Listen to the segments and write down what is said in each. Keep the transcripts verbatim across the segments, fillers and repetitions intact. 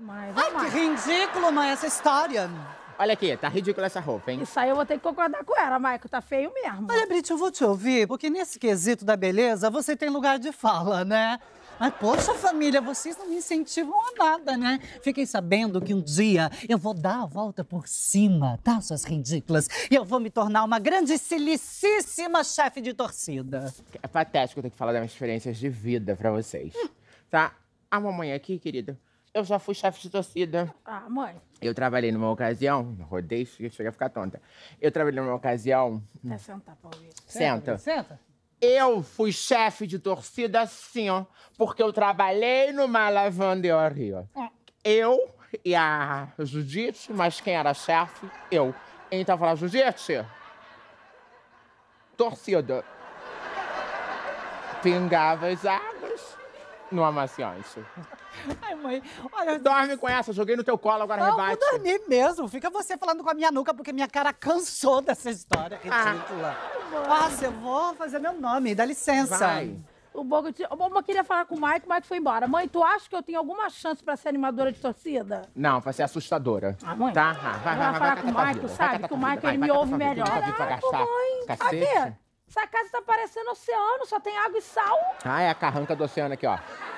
Mãe, Ai, que ridículo, mãe, essa história. Olha aqui, tá ridícula essa roupa, hein? Isso aí eu vou ter que concordar com ela, Maico. Tá feio mesmo. Olha, Brit, eu vou te ouvir, porque nesse quesito da beleza, você tem lugar de fala, né? Mas, poxa, família, vocês não me incentivam a nada, né? Fiquei sabendo que um dia eu vou dar a volta por cima, tá, suas ridículas? E eu vou me tornar uma grandissimíssima chefe de torcida. É patético ter que falar das minhas experiências de vida pra vocês. Tá? A mamãe aqui, querida, eu já fui chefe de torcida. Ah, mãe. Eu trabalhei numa ocasião, rodei, chega a ficar tonta. Eu trabalhei numa ocasião... Até sentar pra ouvir. Senta. Senta. Eu fui chefe de torcida assim, ó, porque eu trabalhei numa lavanderia. Eu e a Judite, mas quem era chefe? Eu. Então, falar, Judite, torcida. Pingava as águas no amaciante. Ai, mãe, olha... Dorme com essa, joguei no teu colo, agora Não, rebate. vou dormir mesmo. Fica você falando com a minha nuca, porque minha cara cansou dessa história ridícula. Nossa, eu vou fazer meu nome, dá licença. Vai. O Bogo, te... o Bogo queria falar com o Maico, o Maico foi embora. Mãe, tu acha que eu tenho alguma chance pra ser animadora de torcida? Não, pra ser assustadora. Ah, mãe. Tá? Ah, vai, vai, Ela vai, falar vai, com o vai, Maico, vai, sabe? vai, Que o vai, Maico vai, ele vai, me vai, ouve vai, vai, melhor. vai, vai, vai, Caraca, gastar. mãe. Cacete. Aqui, essa casa tá parecendo oceano, só tem água e sal. Ah, é a carranca do oceano aqui, ó.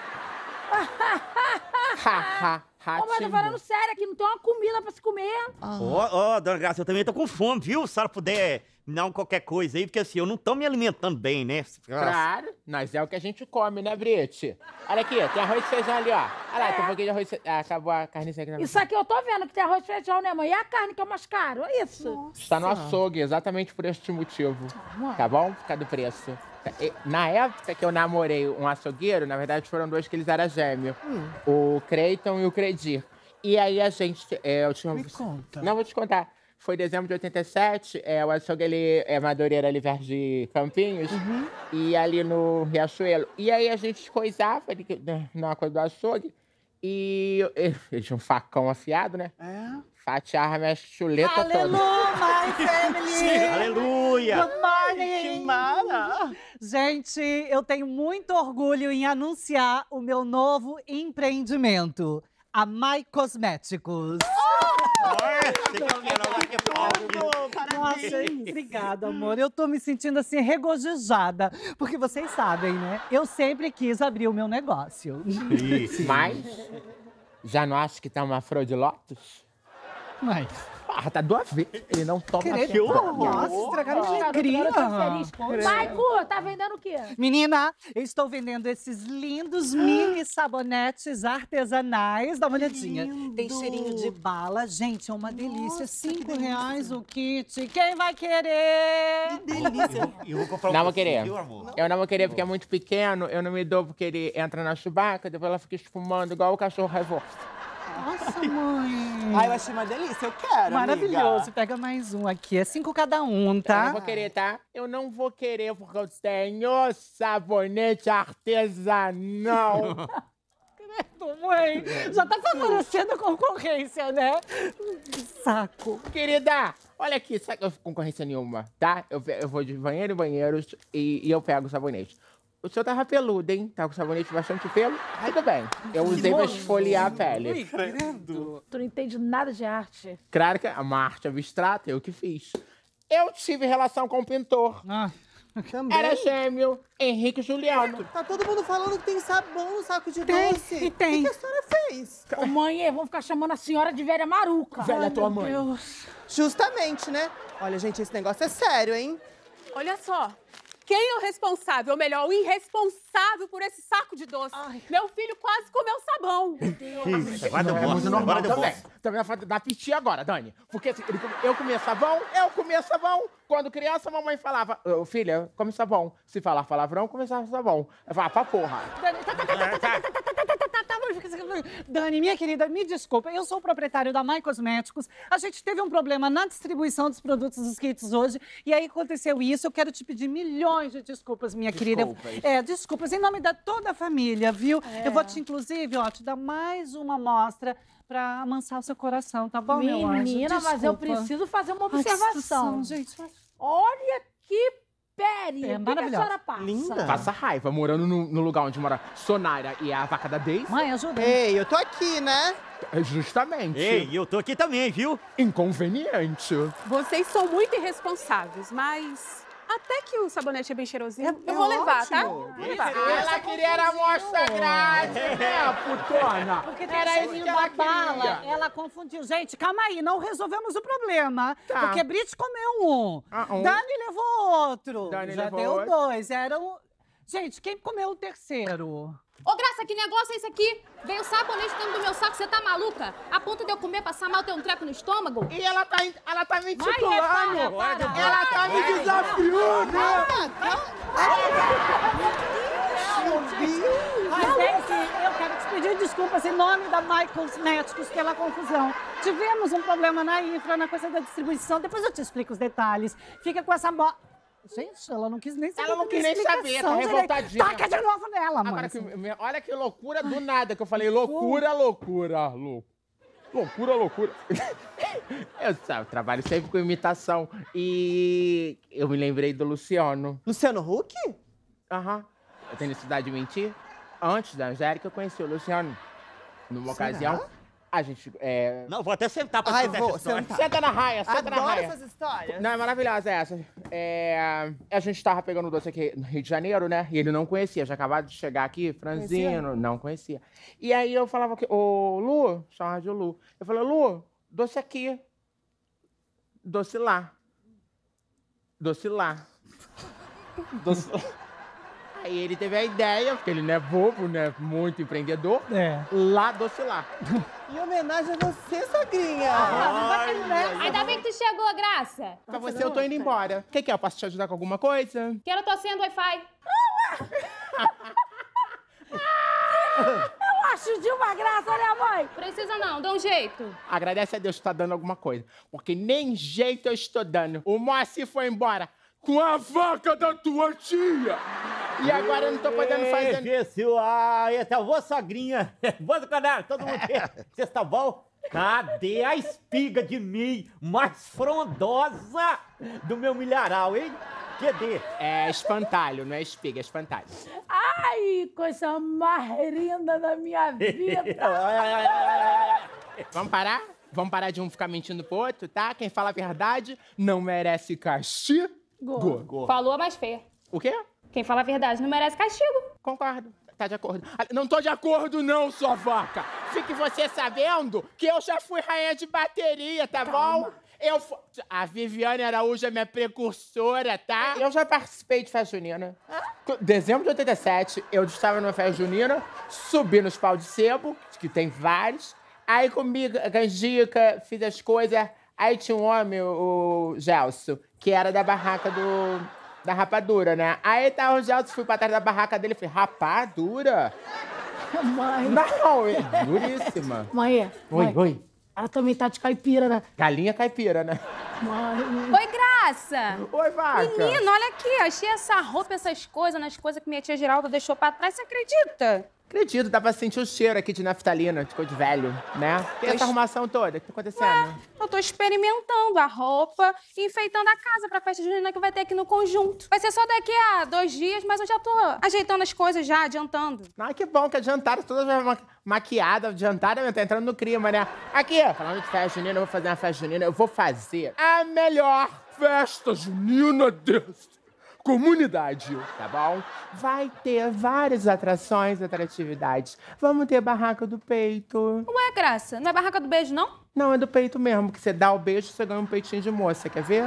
Ha, ha, ha, Ô, mas tô falando sério aqui, não tem uma comida pra se comer. Ó, ó, dona Graça, eu também tô com fome, viu? Se a senhora puder me dar um qualquer coisa aí, porque assim, eu não tô me alimentando bem, né? Claro, mas é o que a gente come, né, Brit? Olha aqui, tem arroz e feijão ali, ó. Olha lá, É. tem um pouquinho de arroz e feijão. Ah, acabou a carne seca. Isso aqui eu tô vendo que tem arroz e feijão, né, mãe? E a carne que é o mais caro, é isso? Está no açougue, exatamente por este motivo. mãe. Tá bom? Por causa do preço. E, Na época que eu namorei um açougueiro, na verdade foram dois que eles eram gêmeos. O Creiton e o Credir. E aí a gente... É, eu tinha... Me conta. Não, vou te contar. Foi dezembro de oitenta e sete, é, o açougue ele é Madureira ali perto de Campinhos, e ali no Riachuelo. E aí a gente coisava ali né, na coisa do açougue, e eu- ele tinha um facão afiado, né? É? Fatiava minha chuleta toda. Aleluia, my family! Aleluia! Good morning! mara! Gente, eu tenho muito orgulho em anunciar o meu novo empreendimento, a My Cosméticos. Nossa, obrigada, amor. Eu tô me sentindo assim regozijada, porque vocês sabem, né? Eu sempre quis abrir o meu negócio. Mas, já não acha que tá uma flor de lótus? Mas, Ah, tá do avesso. Ele não toma querido, flor. nossa, estragaram minha alegria. Maico, tá vendendo o quê? Menina, eu estou vendendo esses lindos mini sabonetes artesanais. Dá uma olhadinha. Tem cheirinho de bala. Gente, é uma delícia. Cinco reais o kit. Quem vai querer? Delícia. Eu vou comprar um Não vou pouquinho, querer. viu, amor? Eu não vou querer porque é muito pequeno. Eu não me dou porque ele entra na chubaca, depois ela fica esfumando igual o cachorro raivoso. Nossa, mãe. Ai, eu achei uma delícia, eu quero, Maravilhoso. amiga. Pega mais um aqui. É cinco cada um, Eu tá? não vou querer, tá? Eu não vou querer porque eu tenho sabonete artesanal. Mãe, já tá favorecendo a concorrência, né? Que saco. Querida, olha aqui, sabe que eu concorrência nenhuma, tá? Eu, eu vou de banheiro em banheiros e, e eu pego o sabonete. O senhor tava peludo, hein? Tá com sabonete bastante pelo? Tudo bem. Eu usei pra esfoliar a pele. Tu não entende nada de arte. Claro que é uma arte abstrata, eu que fiz. Eu tive relação com o pintor. Ah, Também. Era gêmeo, Henrique Juliano. Tá todo mundo falando que tem sabão no saco de Tem, doce. e tem. O que que a senhora fez? Ô, mãe, vamos ficar chamando a senhora de velha maruca. Velha tua mãe. Deus. Justamente, né? Olha, gente, esse negócio é sério, hein? Olha só, quem é o responsável, ou melhor, o irresponsável por esse saco de doce? Meu filho quase comeu sabão. Isso, guarda Não, o é muito bolso, normal guarda o também. bolso. Também a falta da piti agora, Dani. Porque assim, ele come- eu comia sabão, eu comia sabão. Quando criança, a mamãe falava, "Ô, filha, come sabão. Se falar palavrão, começava sabão. Eu falava, pra porra. Dani, minha querida, me desculpa. Eu sou o proprietário da My Cosméticos. A gente teve um problema na distribuição dos produtos dos kits hoje. E aí aconteceu isso. Eu quero te pedir milhões de desculpas, minha querida. Desculpas. É, desculpas em nome da toda a família, viu? Eu vou te, inclusive, ó, te dar mais uma amostra pra amansar o seu coração, tá bom, meu anjo? Menina, mas eu Desculpa. preciso fazer uma Ai, que observação. situação, gente. Olha que Pere, É o que, que a maravilhosa. senhora passa? Linda. Passa raiva, morando no, no lugar onde mora Sonara e a vaca da Daisy. Mãe, ajuda. Ei, eu tô aqui, né? É justamente. Ei, eu tô aqui também, viu? Inconveniente. Vocês são muito irresponsáveis, mas até que o sabonete é bem cheirosinho. É- eu é vou levar, tá? ótimo. Vou levar. Ela queria era amostra grátis, né, putona? Porque tem Era o isso cheirinho que ela da bala. queria. Ela confundiu. Gente, calma aí, não resolvemos o problema. Tá. Porque Brit comeu um. Ah, um. Dani levou outro. Dani Já levou deu outro. dois. Eram... Gente, quem comeu o terceiro? Ô, Graça, que negócio é esse aqui? Veio sabonete dentro do meu saco, você tá maluca? A ponto de eu comer, passar mal, ter um treco no estômago? E ela tá, ela tá me Vai, titulando. repara, para. Ela tá me desafiando. Mas, gente, eu quero te pedir desculpas em nome da My Cosméticos pela confusão. Tivemos um problema na infra, na coisa da distribuição. Depois eu te explico os detalhes. Fica com essa bo... Gente, ela não quis nem saber. Ela não da quis minha nem saber, tá explicação direito. revoltadinha. Taca de novo nela, mãe. Agora que, olha que loucura do nada que eu falei. Loucura, loucura, loucura. Loucura, loucura. Eu, sabe, eu trabalho sempre com imitação. E eu me lembrei do Luciano. Luciano Huck? Aham. Eu tenho necessidade de mentir. Antes da Angélica, eu conheci o Luciano. Numa Será? ocasião, a gente... É... Não, vou até sentar pra Ai, escutar vou essa história. sentar. Senta na raia, senta na Adoro raia. essas histórias. Não, é maravilhosa essa. É, a gente tava pegando doce aqui no Rio de Janeiro, né? E ele não conhecia, já acabado de chegar aqui, franzino, não conhecia. E aí eu falava que, ô Lu, chamava de Lu. Eu falei, Lu, doce aqui. Doce lá. Doce lá. Doce lá. Aí ele teve a ideia, porque ele não é bobo, né? Muito empreendedor. É. Lá, doce lá. Em homenagem a você, sogrinha. Ainda bem que tu chegou, Graça. Pra você, eu tô indo embora. O que que é? Eu posso te ajudar com alguma coisa? Quero tua senha do Wi-Fi. Eu acho de uma graça, né, mãe? Precisa não, dá um jeito. Agradece a Deus que tá dando alguma coisa. Porque nem jeito eu estou dando. O Moacir foi embora com a vaca da tua tia. E agora eu não tô podendo fazer... Jessu, ai, até a vossa sogrinha. Vossa canal, todo mundo aqui. Vocês estão bom? Cadê a espiga de mim mais frondosa do meu milharal, hein? Cadê? É espantalho, não é espiga, é espantalho. Ai, coisa mais linda da minha vida. Vamos parar? Vamos parar de um ficar mentindo pro outro, tá? Quem fala a verdade não merece castigo. Go. Falou, mas feia. O quê? Quem fala a verdade não merece castigo. Concordo. Tá de acordo. Ah, não tô de acordo não, sua vaca. Fique você sabendo que eu já fui rainha de bateria, tá bom? Eu fu... A Viviane Araújo é minha precursora, tá? Eu já participei de festa junina. Dezembro de oitenta e sete, eu estava numa festa junina, subi nos pau de sebo, que tem vários. Aí comi canjica, fiz as coisas. Aí tinha um homem, o Gelson, que era da barraca do... da rapadura, né? Aí tava o Gelson, fui pra trás da barraca dele e falei, rapadura? Mãe. Não, é duríssima. Mãe, Oi, mãe, oi. ela também tá de caipira, né? Galinha caipira, né? Mãe. Oi, Graça. Oi, vaca. Menino, olha aqui. Achei essa roupa, essas coisas, nas coisas que minha tia Geralda deixou pra trás. Você acredita? Acredito, dá pra sentir o cheiro aqui de naftalina, de cor de velho, né? Tem essa arrumação toda, o que tá acontecendo? Eu tô experimentando a roupa e enfeitando a casa pra festa junina que vai ter aqui no conjunto. Vai ser só daqui a dois dias, mas eu já tô ajeitando as coisas já, adiantando. Ah, que bom que adiantaram, toda já ma maquiada, adiantada, tá entrando no clima, né? Aqui, falando de festa junina, eu vou fazer uma festa junina, eu vou fazer a melhor festa junina desse. Comunidade, tá bom? Vai ter várias atrações, atratividades. Vamos ter barraca do peito. Ué, Graça, não é barraca do beijo, não? Não, é do peito mesmo, que você dá o beijo, você ganha um peitinho de moça, quer ver?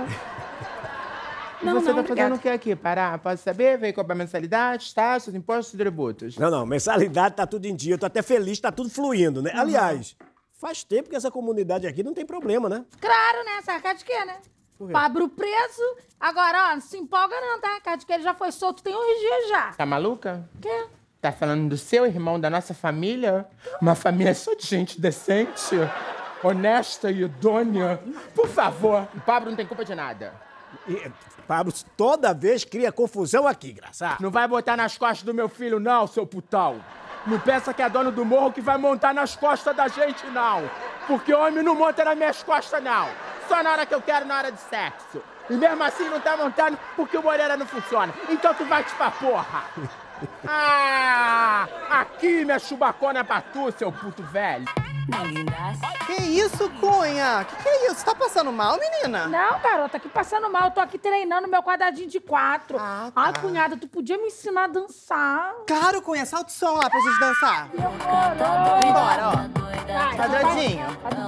E Não, você não, tá obrigada. fazendo o que aqui? Parar? Posso saber? Veio cobrar mensalidade, taxas, impostos e tributos. Não, não, mensalidade tá tudo em dia, eu tô até feliz, tá tudo fluindo, né? Aliás, faz tempo que essa comunidade aqui não tem problema, né? Claro, né? Sacar de quê, né? Pablo preso. Agora, ó, não se empolga não, tá? Cara, de que ele já foi solto tem uns dias já. Tá maluca? Quê? Tá falando do seu irmão, da nossa família? Uma família só de gente decente, honesta e idônea. Por favor, o Pablo não tem culpa de nada. E, Pablo toda vez cria confusão aqui, Graça. Não vai botar nas costas do meu filho, não, seu putão. Não pensa que é dono do morro que vai montar nas costas da gente, não. Porque homem não monta nas minhas costas, não. Só na hora que eu quero, na hora de sexo. E mesmo assim não tá montando porque o Moreira não funciona. Então tu vai te pra porra. Ah, aqui minha chubacona pra tu, seu puto velho. Que isso, Cunha? Que que é isso? Você tá passando mal, menina? Não, garota, aqui passando mal. Eu tô aqui treinando meu quadradinho de quatro. Ah, tá. Ai, cunhada, tu podia me ensinar a dançar? Claro, Cunha. Solta o som lá pra gente dançar. Meu amor, Bora, ó. Vai, Quadradinho.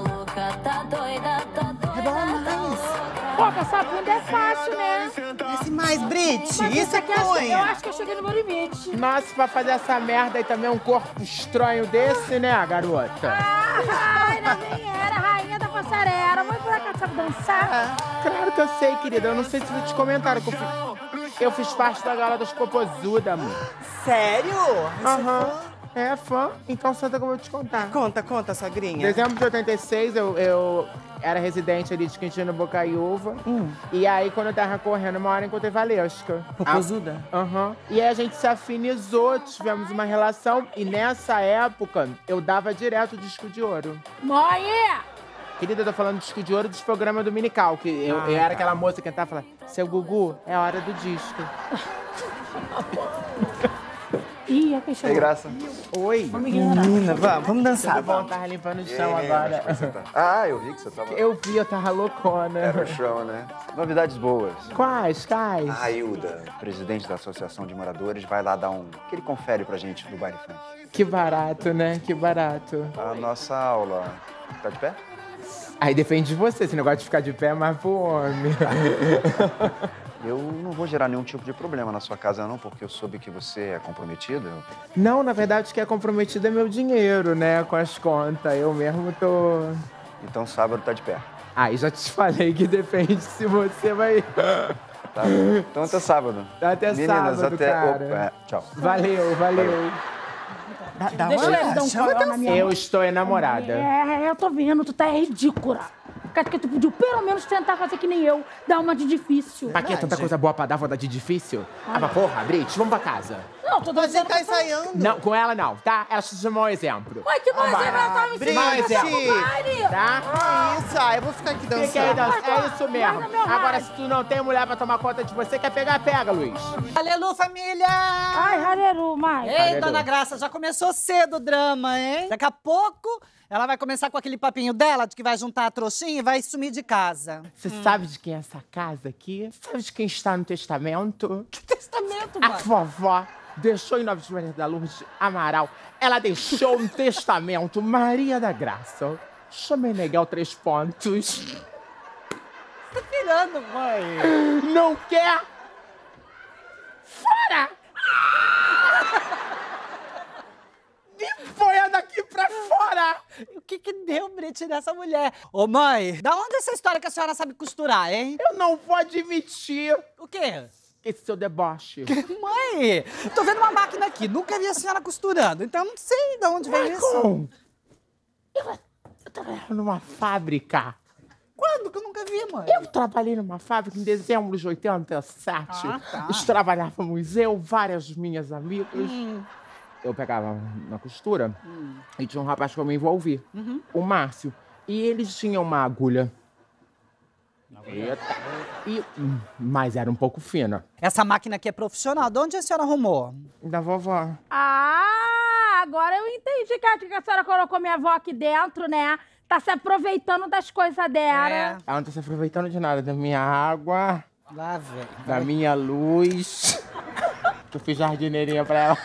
Rebola mais. Pô, passar a bunda é fácil, né? Desce mais, Brit. Mas Isso é aqui, acho que- eu Cunha. acho que eu cheguei no meu limite. Nossa, pra fazer essa merda aí também um corpo estranho desse, né, garota? Ah, ainda nem era rainha da passarela. Mãe, por acaso sabe dançar? Claro que eu sei, querida. Eu não sei se te comentaram que eu fiz, eu fiz parte da gala das popozudas, amor. Sério? Aham. É, fã? Então senta que eu vou te contar. Conta, conta, sogrinha. Em dezembro de oitenta e seis, eu, eu era residente ali de Quintino Bocaiúva. Hum. E aí, quando eu tava correndo, uma hora encontrei Valesca. Popozuda? Aham. E aí a gente se afinizou, tivemos uma relação. E nessa época, eu dava direto disco de ouro. Mãe! Querida, eu tô falando disco de ouro dos programas dominical. Que eu, eu era aquela moça que tava falando, seu Gugu, é hora do disco. Ih, a questão. Tem graça. Oi. Menina, vamos, vamos dançar. Tudo bom? Tava limpando o chão aí, agora. mas você tá- Ah, eu vi que você tava... Eu vi, eu tava loucona. Era o chão, né? Novidades boas. Quais, quais? A Hilda, presidente da Associação de Moradores, vai lá dar um... aquele confere pra gente do baile funk. Que barato, né? Que barato. A nossa aula... Tá de pé? Aí depende de você, esse negócio de ficar de pé é mais pro homem. Eu não vou gerar nenhum tipo de problema na sua casa, não, porque eu soube que você é comprometido. Não, na verdade, o que é comprometido é meu dinheiro, né? Com as contas. Eu mesmo tô... Então sábado tá de pé. Aí já te falei que depende se você vai... Tá? Então até sábado. Até Meninas, sábado, até... cara. Opa, é, tchau. Valeu, valeu. Dá, dá Deixa uma ele dar um chama colo na minha Eu estou enamorada. É, eu tô vendo, tu tá ridícula. Cara, que tu podia pelo menos tentar fazer que nem eu, dar uma de difícil. Pra que é tanta coisa boa pra dar, vou dar de difícil? Ah, pra porra, Brit, vamos pra casa. Não, tô Mas você dizendo tá que eu tô- ensaiando. Não, com ela não, tá? Ela te chamou um exemplo. Ué, que nós Vambora. ela tava me Brit. ensinando a dançar Mais no baile. Tá? Isso, ah, eu vou ficar aqui Fica aí, dançando. dança. É isso mesmo. Guarda meu Agora, rádio. se tu não tem mulher pra tomar conta de você, quer pegar, pega, Luiz. Aleluia, família! Ai, Hareru, mais. Ei, Aleluia. dona Graça, já começou cedo o drama, hein? Daqui a pouco ela vai começar com aquele papinho dela de que vai juntar a trouxinha e vai sumir de casa. Você sabe de quem é essa casa aqui? Sabe de quem está no testamento? Que testamento, A mano? vovó deixou em Nova de Maria da Lourdes Amaral. Ela deixou um testamento, Maria da Graça. Chamei Neguel três pontos. Tá tirando, mãe. Não quer? Fora! Me põe daqui pra fora! O que que deu, Brit, nessa mulher? Ô, mãe, da onde é essa história que a senhora sabe costurar, hein? Eu não vou admitir O quê? esse seu deboche. Mãe, tô vendo uma máquina aqui, nunca vi a senhora costurando, então não sei de onde veio isso. Marcon, eu, eu trabalhava numa fábrica. Quando que eu nunca vi, mãe? Eu trabalhei numa fábrica em dezembro de oitenta e sete. Ah, tá. Nós trabalhávamos eu, várias minhas amigas. Hum. Eu pegava na costura e tinha um rapaz que eu me envolvi, Uhum. o Márcio. E eles tinham uma agulha. Eita. E, hum, mas era um pouco fina. Essa máquina aqui é profissional, de onde a senhora arrumou? Da vovó. Ah, agora eu entendi que a senhora colocou minha avó aqui dentro, né? Tá se aproveitando das coisas dela. É. Ela não tá se aproveitando de nada, da minha água, Lá, velho. da minha luz. Eu fiz jardineirinha pra ela.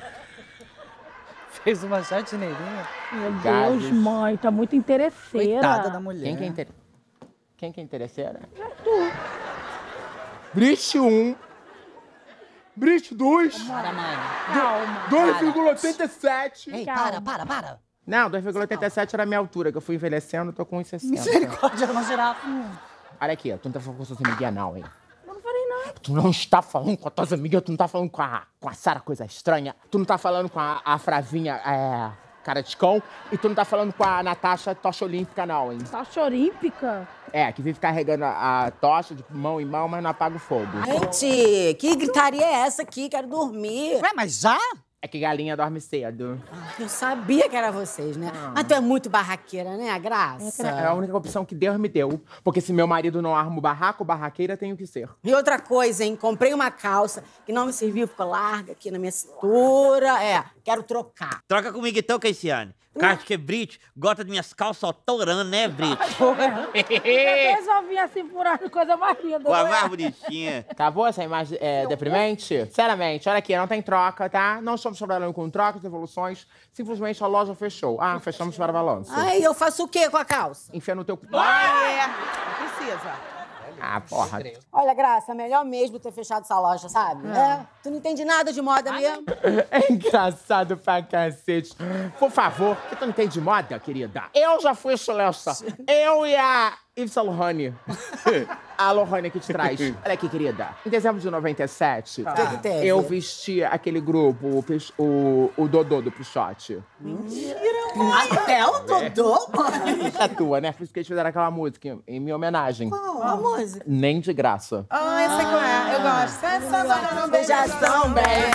Fez uma jardineirinha. Meu Gases. Deus, mãe, tá muito interesseira. Coitada da mulher. Quem que é inter... Quem que é interesseira? Tu. Brit um. Brit dois. Bora, mãe. Calma. dois vírgula oitenta e sete. Ei, Calma. para, para, para. Não, dois vírgula oitenta e sete era a minha altura, que eu fui envelhecendo, tô com um e sessenta. Misericórdia, era uma girafa. Olha aqui, tu não tá falando com as tuas amigas não, hein? Eu não falei nada. Tu não está falando com as tuas amigas, tu não tá falando com a, com a Sara Coisa Estranha, tu não tá falando com a, a Fravinha, é, Cara de Cão, e tu não tá falando com a Natasha Tocha Olímpica não, hein? Tocha olímpica? É, que vive carregando a, a tocha de mão em mão, mas não apaga o fogo. Gente, que gritaria é essa aqui? Quero dormir. Ué, mas já? É que galinha dorme cedo. Eu sabia que era vocês, né? Mas tu é muito barraqueira, né, a Graça? É a única opção que Deus me deu. Porque se meu marido não arma o barraco, barraqueira tenho que ser. E outra coisa, hein? Comprei uma calça que não me serviu, ficou larga aqui na minha cintura. É, quero trocar. Troca comigo então, Cassiane. Acho que Brit gosta de minhas calças autorando, né, Brit? Eu resolvi assim por ano, coisa mais linda. Pô, não é? mais bonitinha. Acabou essa imagem é, deprimente? Sinceramente, olha aqui, não tem troca, tá? Não estamos trabalhando com trocas, devoluções. Simplesmente a loja fechou. Ah, fechamos para balanço. Ai, eu faço o quê com a calça? Enfia no teu cu. Ah, é. Não precisa. Ah, porra. Olha, Graça, melhor mesmo ter fechado essa loja, sabe? É. Tu não entende nada de moda mesmo. É engraçado pra cacete. Por favor, que tu não entende de moda, querida? Eu já fui estilosa. Eu e a Yves Saint Laurent. A Lohane que te traz. Olha aqui, querida. Em dezembro de noventa e sete, O que que teve? eu vesti aquele grupo, o, Pix- o, o Dodô do Pichote. Mentira, mãe. Até o Dodô, mãe. É tua, né? Por isso que eles fizeram aquela música em, em minha homenagem. Qual a música? Nem de graça. Ah, eu sei qual é. Eu gosto. Essa agora não Beijas tão bem.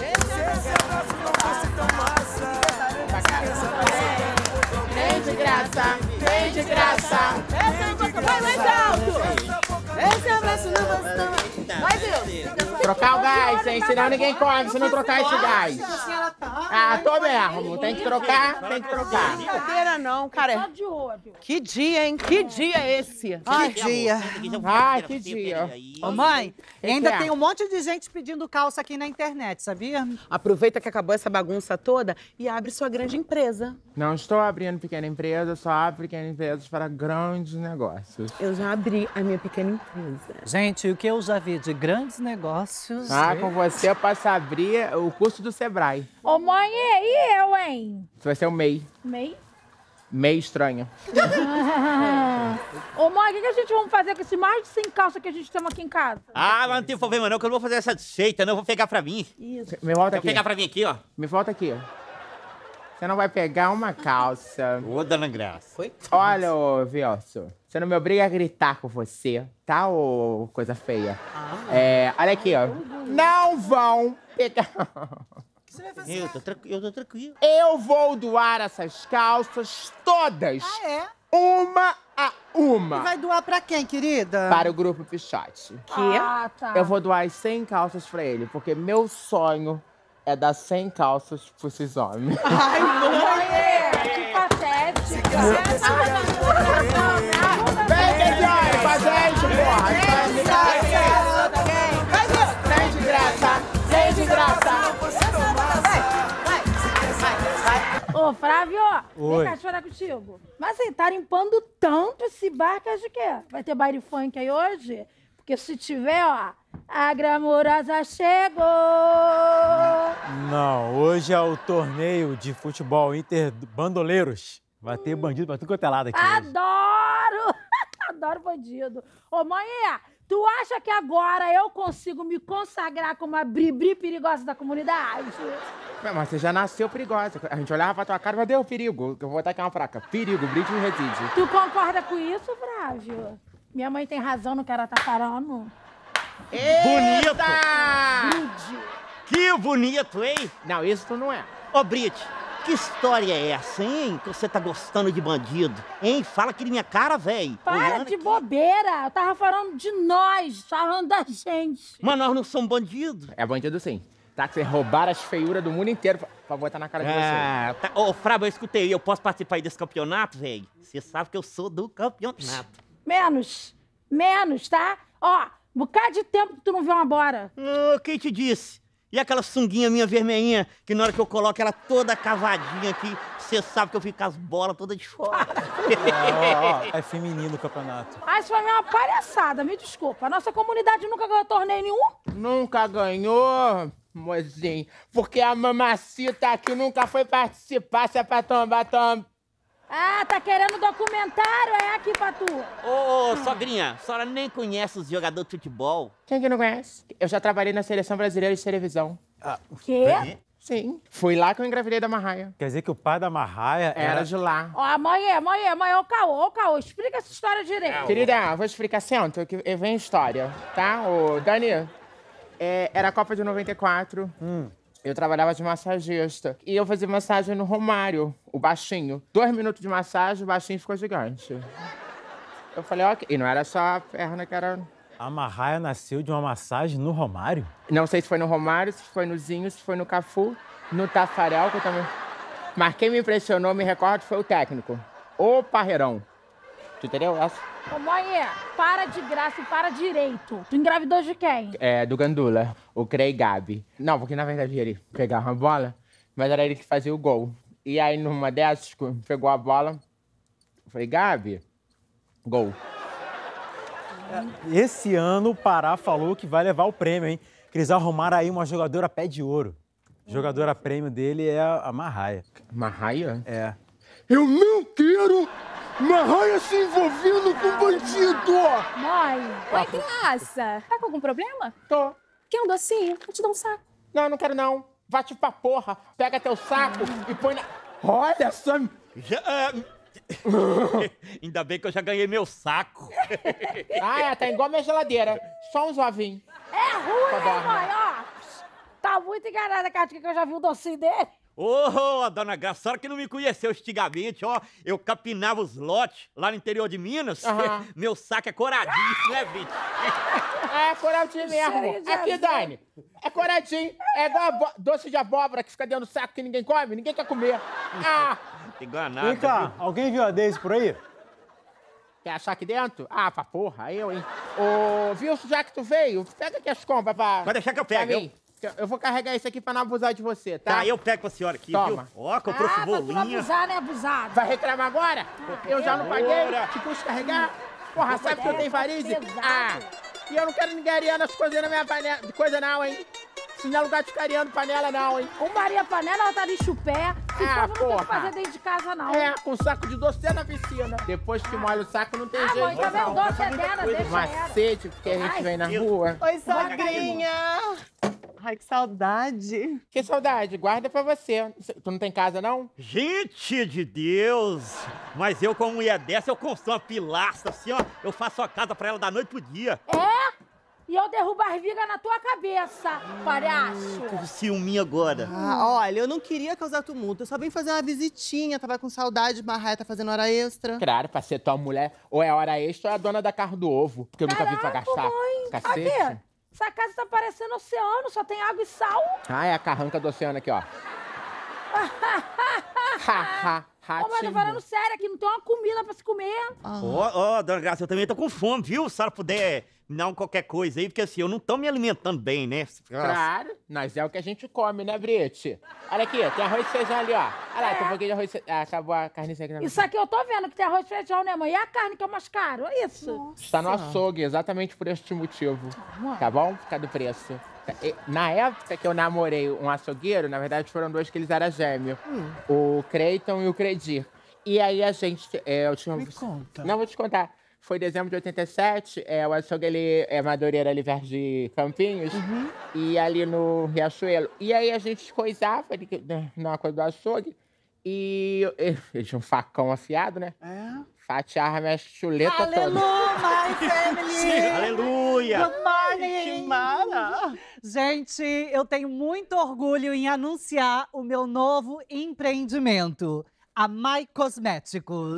Nem de graça, nem de graça. Vai mais alto! Esse abraço no bastão. Vai, Deus! Trocar o gás, hein? Senão ninguém come se não trocar esse gás. Ah, tô mesmo. Tem que trocar, tem que trocar. Brincadeira não, cara. Só de olho. Que dia, hein? Que dia é esse? Ai, dia. Ai, que dia. Ô, mãe, Que ainda que é? tem um monte de gente pedindo calça aqui na internet, sabia? Aproveita que acabou essa bagunça toda e abre sua grande empresa. Não estou abrindo pequena empresa, só abro pequenas empresas para grandes negócios. Eu já abri a minha pequena empresa. Gente, o que eu já vi de grandes negócios... Ah, com você eu posso abrir o curso do Sebrae. Ô, mãe, e eu, hein? Você vai ser o M E I. Mei? M E I estranha. Ô, mãe, o que, que a gente vai fazer com esse mais de cem calças que a gente tem aqui em casa? Ah, mas não tem problema não, que eu não vou fazer essa desfeita, não. Eu vou pegar pra mim. Isso. Me volta Vou aqui. pegar pra mim aqui, ó. Me volta aqui. Você não vai pegar uma calça. Ô, dona Graça. Foi? Olha, ô, Vilso, você não me obriga a gritar com você, tá, ô coisa feia? É, olha aqui, ó. Não vão pegar... Eu tô, tranqui- eu tô tranquilo. Eu vou doar essas calças todas. Ah, é? Uma a E uma. vai doar pra quem, querida? Para o grupo Pichote. Que? Ah, tá. Eu vou doar as cem calças pra ele, porque meu sonho é dar cem calças pra esses homens. Ai, Mãe, que patética. Vem, Kediane, pra gente, porra! Vem de graça! Vem de graça! Vem de graça! Ô, Flávio, Oi. vem cá chorar contigo. Mas assim, tá limpando tanto esse bar que acho que é. Vai ter baile funk aí hoje? Porque se tiver, ó, a gramourosa chegou. Não, hoje é o torneio de futebol Inter Bandoleiros. Vai ter bandido pra tudo quanto é lado aqui. hoje. Adoro! Adoro bandido. Ô, mãe, tu acha que agora eu consigo me consagrar como a bribri perigosa da comunidade? Mas você já nasceu perigosa. A gente olhava pra tua cara e falava, deu perigo. Que eu vou botar aqui uma placa. Perigo, Brit reside. Tu concorda com isso, Flávio? Minha mãe tem razão no que ela tá falando. Bonito! Rude. Que bonito, hein? Não, isso tu não é. Ô, Brit, que história é essa, hein? Que você tá gostando de bandido, hein? Fala aqui na minha cara, véi. Para Olhando de aqui. bobeira. Eu tava falando de nós, falando da gente. Mas nós não somos bandidos. É bandido sim. Tá? Que vocês roubaram as feiuras do mundo inteiro pra, pra botar na cara de vocês. Ah, tá. Ô, Frábio, eu escutei. Eu posso participar aí desse campeonato, véi? Você sabe que eu sou do campeonato. Menos. Menos, tá? Ó, um bocado de tempo que tu não vê uma bora. Ô, quem te disse? E aquela sunguinha minha vermelhinha, que na hora que eu coloco ela toda cavadinha aqui, você sabe que eu fico com as bolas todas de fora. É, ó, ó, é feminino o campeonato. Ah, isso foi uma palhaçada, me desculpa. A nossa comunidade nunca ganhou torneio nenhum. Nunca ganhou, mozinho. Porque a mamacita aqui nunca foi participar. Se é pra tombar, toma. Ah, tá querendo documentário? É aqui pra tu. Ô, ô, sogrinha, a senhora nem conhece os jogadores de futebol? Quem que não conhece? Eu já trabalhei na Seleção Brasileira de Televisão. O quê? Sim. Fui lá que eu engravidei da Marraia. Quer dizer que o pai da Marraia Era, era... de lá. Ó, mãe, mãe, mãe, ô Caô, ô Caô, explica essa história direito. Querida, eu vou explicar, senta, que vem a história, tá? Ô, Dani, é, era a Copa de noventa e quatro. Hum. Eu trabalhava de massagista. E eu fazia massagem no Romário, o baixinho. Dois minutos de massagem, o baixinho ficou gigante. Eu falei, ok. E não era só a perna que era... A Marraia nasceu de uma massagem no Romário? Não sei se foi no Romário, se foi no Zinho, se foi no Cafu, no Tafarel, que eu também... Mas quem me impressionou, me recordo, foi o técnico. O Parreirão. Tu entendeu essa? Ô, mãe, para de graça e para direito. Tu engravidou de quem? É, do Gandula, o Crei Gabi. Não, porque na verdade ele pegava a bola, mas era ele que fazia o gol. E aí, numa dessas, pegou a bola, eu falei, Gabi, gol. Esse ano o Pará falou que vai levar o prêmio, hein? Que eles arrumaram aí uma jogadora pé de ouro. A jogadora prêmio dele é a Marraia. Marraia? É. Eu não quero Marraia se envolvendo com bandido! Mãe! Oi, Graça. Tá com algum problema? Tô. Quer um docinho? Vou te dar um saco. Não, não quero não. Vai tipo pra porra, pega teu saco e põe na... Olha só... Já, ainda bem que eu já ganhei meu saco. Ah, é, tá igual a minha geladeira. Só uns ovinhos. É ruim, Tá hein, bom. mãe? Ó, tá muito enganada, Cátia, que eu já vi o docinho dele. Ô, oh, dona Graça, a senhora que não me conheceu antigamente, ó, eu capinava os lotes lá no interior de Minas. Aham. Meu saco é coradinho, né, bicho? É coradinho Cheirinho mesmo. de Aqui, azeite. Dani. É coradinho. É igual abo- doce de abóbora que fica dentro do saco que ninguém come, ninguém quer comer. Ah, Tem enganado. Vem cá, alguém viu a Daisy por aí? quer achar aqui dentro? Ah, pra porra, eu, hein? Ô, Wilson, já que tu veio, pega aqui as compras pra... Pode deixar que eu pra pego. mim. Eu vou carregar isso aqui pra não abusar de você, tá? Tá, eu pego pra senhora aqui, Toma. viu? Ó, comprou Ah, pra tu não cebolinha. abusar, né, abusado? Vai reclamar agora? Eu já não paguei, Bora. te custa carregar? Porra, sabe que eu tenho varize? pesado. Ah, e eu não quero ninguém areando as coisas na minha panela, de coisa não, hein? Isso não é lugar de ficar areando panela não, hein? O Maria Panela, ela tá de chupé. Se Ah, povo não tem o que porra. fazer dentro de casa, não. É, com saco de doce dentro da piscina. Depois que molha o saco, não tem Ah, jeito. mãe, tá vendo? O doce é dela, deixa ela. Macete, porque a gente Ai, vem na rua. Oi, sogrinha! Ai, que saudade. Que saudade, guarda pra você. Tu não tem casa, não? Gente de Deus! Mas eu, com uma mulher dessa, eu construo uma pilastra assim, ó. Eu faço a casa pra ela da noite pro dia. É? E eu derrubo as vigas na tua cabeça, palhaço. Tô ciúminho agora. Ah, olha, eu não queria causar tumulto. Eu só vim fazer uma visitinha. Tava com saudade. Marraia tá fazendo hora extra. Claro, pra ser tua mulher, ou é hora extra ou é a dona da carro do ovo. Porque eu nunca vi pra gastar. Cacete. Aqui, essa casa tá parecendo oceano, só tem água e sal. Ah, é a carranca do oceano aqui, ó. Ha, ha, Ô, mas tô falando sério aqui, não tem uma comida pra se comer. Ó, ó, dona Graça, eu também tô com fome, viu? Se a senhora puder me dar um qualquer coisa aí, porque assim, eu não tô me alimentando bem, né? Claro, mas é o que a gente come, né, Brite? Olha aqui, tem arroz e feijão ali, ó. Olha lá, tem um pouquinho de arroz e feijão. Ah, acabou a carne seca. Isso aqui eu tô vendo que tem arroz e feijão, né, mãe? E a carne que é o mais caro, é isso? Está no açougue, exatamente por este motivo. Tá bom? Fica do preço. E, Na época que eu namorei um açougueiro, na verdade foram dois que eles eram gêmeos. O Creiton e o Credir. E aí a gente... É, eu tinha... Me conta. Não, vou te contar. Foi dezembro de oitenta e sete, é, o açougue, ele é Madureira, ali perto de Campinhos. E ali no Riachuelo. E aí a gente coisava ali, né, na coisa do açougue. E eu- ele tinha um facão afiado, né? É. Fatiava minha chuleta toda. Aleluia, my family! Aleluia! Good morning! Mara! Gente, eu tenho muito orgulho em anunciar o meu novo empreendimento, a My Cosméticos.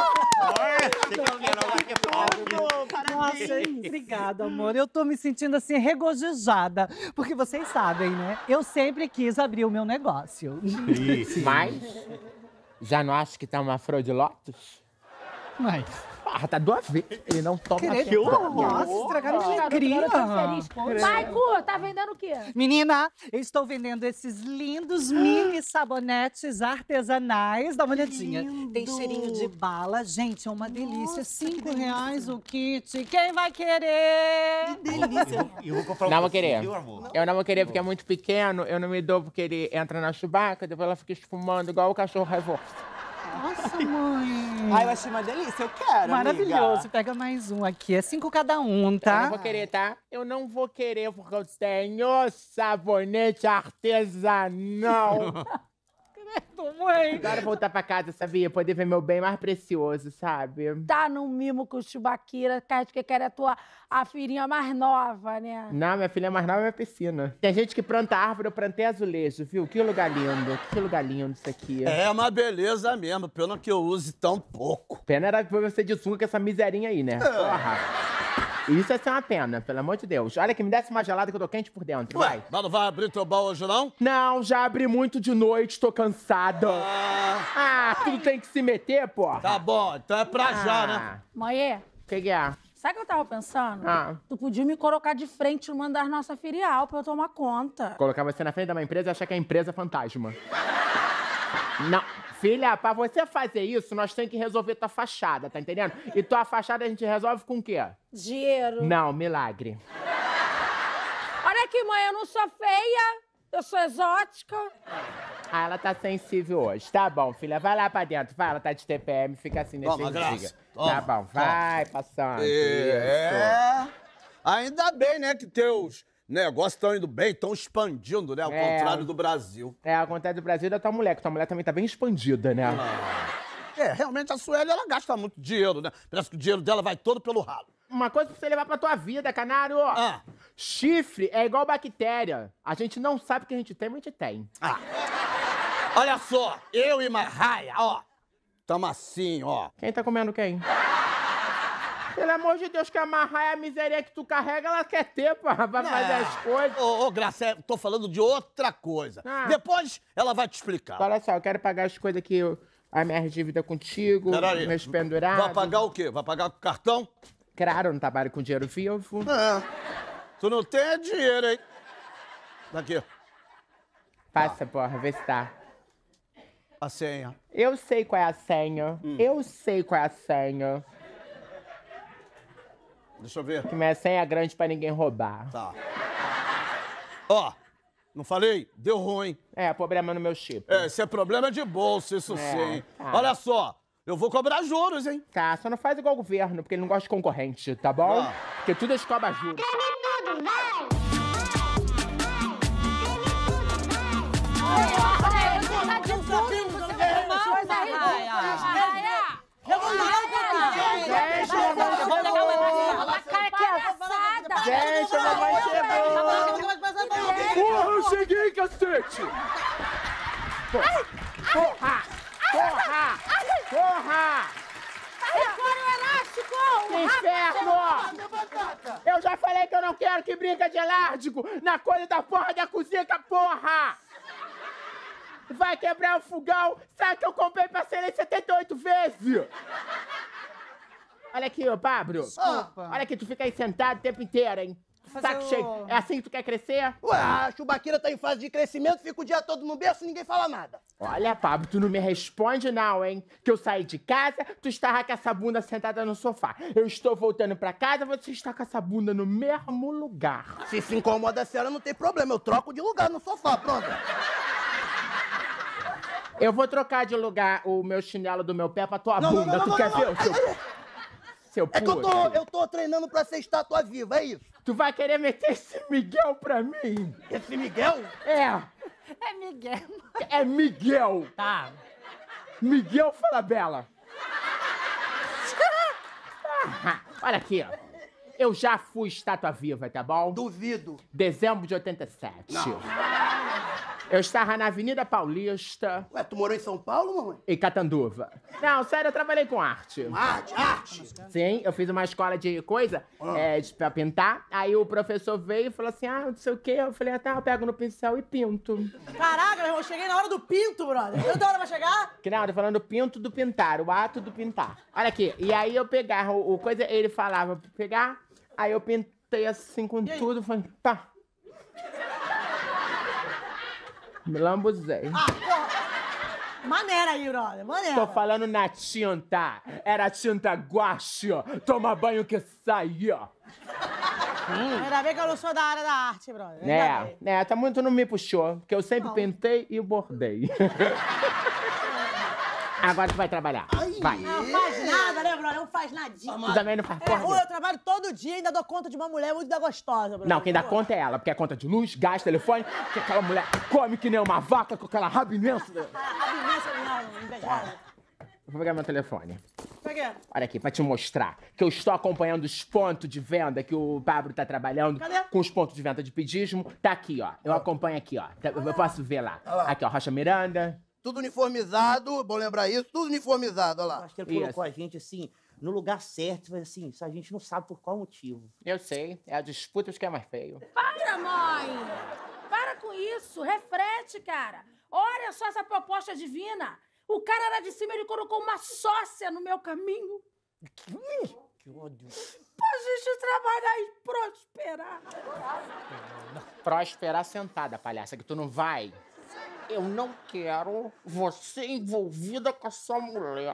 Nossa, obrigada, amor. Eu tô me sentindo assim regozijada, porque vocês sabem, né? Eu sempre quis abrir o meu negócio. Mas, já não acha que tá uma flor de lótus? Mas, Ah, tá do avesso. Ele não toma querido, açúcar. nossa, estragaram minha alegria. Maico, tá vendendo o quê? Menina, eu estou vendendo esses lindos mini sabonetes artesanais. Dá uma olhadinha. Tem cheirinho de bala. Gente, é uma delícia. Cinco reais o kit. Quem vai querer? Que delícia. Eu vou comprar um Não vou docinho, querer. viu, amor? Eu não vou querer porque é muito pequeno. Eu não me dou porque ele entra na chubaca, depois ela fica esfumando igual o cachorro raivoso. Nossa, mãe. Ai, eu achei uma delícia. Eu quero, Maravilhoso. amiga. Pega mais um aqui. É cinco cada um, Eu tá? não vou querer, tá? Eu não vou querer porque eu tenho sabonete artesanal. aguento, mãe. Adoro voltar pra casa, sabia? Poder ver meu bem mais precioso, sabe? Tá num mimo com o Chubaquira, que acho que quer a tua a filhinha mais nova, né? Não, minha filha mais nova é minha piscina. Tem gente que planta árvore, eu plantei azulejo, viu? Que lugar lindo, que lugar lindo isso aqui. É uma beleza mesmo, pena que eu use tão pouco. Pena era pra você de sunga com essa miserinha aí, né? Porra. Isso é ser uma pena, pelo amor de Deus. Olha que me desce uma gelada que eu tô quente por dentro, vai. Mas não vai abrir teu baú hoje, não? Não, já abri muito de noite, tô cansada. Ah, ah tudo tem que se meter, pô. Tá bom, então é pra ah. já, né? Mãe, o que, que é? Sabe o que eu tava pensando? Ah. Tu podia me colocar de frente numa das nossas filial pra eu tomar conta. Colocar você na frente da minha empresa e achar que é a empresa fantasma. Não. Filha, pra você fazer isso, nós temos que resolver tua fachada, tá entendendo? E tua fachada a gente resolve com o quê? Dinheiro. Não, milagre. Olha aqui, mãe, eu não sou feia, eu sou exótica. Ah, ela tá sensível hoje. Tá bom, filha, vai lá pra dentro. Vai, ela tá de T P M, fica assim nesse Toma, Graça. Tá bom, vai, passando. É. Isso. Ainda bem, né, que teus negócios estão indo bem, estão expandindo, né? Ao é, contrário do Brasil. É, ao contrário do Brasil da tua mulher, que tua mulher também tá bem expandida, né? Ah. É, realmente a Sueli, ela gasta muito dinheiro, né? Parece que o dinheiro dela vai todo pelo ralo. Uma coisa pra você levar pra tua vida, canário. Ah. Chifre é igual bactéria. A gente não sabe o que a gente tem, mas a gente tem. Ah. Olha só, eu e Marraia, ó, tamo assim, ó. Quem tá comendo quem? Pelo amor de Deus, que amarrar é a miséria que tu carrega, ela quer ter pra, pra Não. fazer as coisas. Ô, ô, Graça, tô falando de outra coisa. Ah. Depois ela vai te explicar. Olha só, eu quero pagar as coisas que eu, a minha dívida contigo, Peraí. meus pendurados. Vai pagar o quê? Vai pagar com cartão? Claro, eu não trabalho com dinheiro vivo. É. Tu não tem dinheiro, hein? Daqui. Passa, porra, vê se tá. A senha. Eu sei qual é a senha. Hum. Eu sei qual é a senha. Deixa eu ver. Que minha senha é grande pra ninguém roubar. Tá. Ó, não falei? Deu ruim. É, problema no meu chip. É, esse é problema de bolsa, isso É, sim. tá. Olha só, eu vou cobrar juros, hein? Tá, só não faz igual o governo, porque ele não gosta de concorrente, tá bom? Ah. Porque tudo eles cobram juros. Gente, a mamãe chegou! Porra, eu cheguei, cacete! Porra! Porra! Porra! Porra! Agora o elástico! Que inferno! Eu já falei que eu não quero que brinca de elástico na coisa da porra da cozinha, porra! Vai quebrar o fogão, sabe que eu comprei parcelei setenta e oito vezes! Olha aqui, ô Pablo. Desculpa. Olha aqui, tu fica aí sentado o tempo inteiro, hein? Saco o- cheio. É assim que tu quer crescer? Ué, a Chubaquira tá em fase de crescimento, fica o dia todo no berço e ninguém fala nada. Olha, Pablo, tu não me responde não, hein? Que eu saí de casa, tu estava com essa bunda sentada no sofá. Eu estou voltando pra casa, você está com essa bunda no mesmo lugar. Se se incomoda a senhora, não tem problema, eu troco de lugar no sofá, pronto. Eu vou trocar de lugar o meu chinelo do meu pé pra tua Não, não, bunda. não, tu não, quer não, ver não. o seu... seu É que eu tô, puto? eu tô treinando pra ser estátua viva, é isso. Tu vai querer meter esse Miguel pra mim? Esse Miguel? É. É Miguel. É Miguel. Tá. Miguel Falabella. Ah, olha aqui, ó. Eu já fui estátua viva, tá bom? Duvido. Dezembro de oitenta e sete. Não. Eu estava na Avenida Paulista. Ué, tu morou em São Paulo, mamãe? Em Catanduva. Não, sério, eu trabalhei com arte. Arte, arte. Sim, eu fiz uma escola de coisa, Ah. é, de, pra pintar. Aí o professor veio e falou assim, ah, não sei o quê. Eu falei, ah, tá, eu pego no pincel e pinto. Caraca, meu irmão, cheguei na hora do pinto, brother. Quanta hora vai chegar? Que não, eu tô falando pinto do pintar, o ato do pintar. Olha aqui, e aí eu pegava o, o coisa, ele falava pra pegar, aí eu pintei assim com tudo, falei, tá. Me lambuzei. Ah, porra. Maneira aí, brother, maneira. Tô falando na tinta. Era tinta guache. Toma banho que sai. Hum. Ainda bem que eu não sou da área da arte, brother. Ainda bem. Né, né, tá muito não me puxou, porque eu sempre Não. pintei e bordei. Agora tu vai trabalhar. Vai. Não faz nada, né, Bruno? Não faz nadinha. Tu também não faz É porra ruim, nenhuma. eu trabalho todo dia e ainda dou conta de uma mulher muito da gostosa, Bruno. Não, quem dá conta é ela, porque é conta de luz, gás, telefone, que aquela mulher come que nem uma vaca com aquela raba imensa. A vivência não, invejosa. Vou pegar meu telefone. Pra quê? Olha aqui, pra te mostrar que eu estou acompanhando os pontos de venda que o Pablo tá trabalhando. Cadê? Com os pontos de venda de pedismo. Tá aqui, ó. Eu acompanho aqui, ó. Tá- Eu posso ver lá. Aqui, ó, Rocha Miranda. Tudo uniformizado, bom lembrar isso, tudo uniformizado, olha lá. Acho que ele colocou a gente, assim, no lugar certo, mas assim, a gente não sabe por qual motivo. Eu sei, é a disputa que é mais feio. Para, mãe! Para com isso, reflete, cara. Olha só essa proposta divina. O cara era de cima, ele colocou uma sócia no meu caminho. Que ódio. Pra gente trabalhar e prosperar. Prosperar sentada, palhaça, que tu não vai. Eu não quero você envolvida com essa mulher.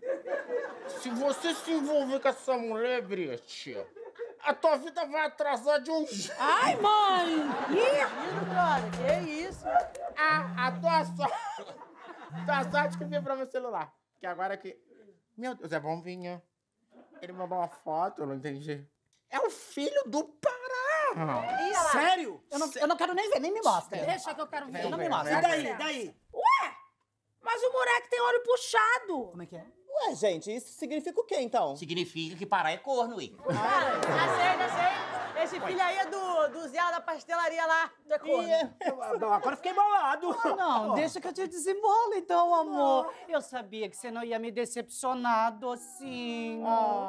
Se você se envolver com essa mulher, Brite, a tua vida vai atrasar de um jeito. Ai, mãe! Ih, brother, que isso? A, a tua sorte... Tua sorte que veio pra meu celular. Que agora que... Meu Deus, é bombinha. Ele mandou uma foto, eu não entendi. É o filho do Pará. Ih, sério? Eu não, eu não quero nem ver, nem me mostra. Deixa que eu quero ver. Não me mostra. E daí, daí? Ué, mas o moleque tem olho puxado. Como é que é? Ué, gente, isso significa o quê, então? Significa que Pará é corno, ué. Já sei, já sei. Esse filho aí é do, do Zé da pastelaria lá. Do corno. Agora fiquei bolado. Não, deixa que eu te desenrolo então, amor. Eu sabia que você não ia me decepcionar, docinho.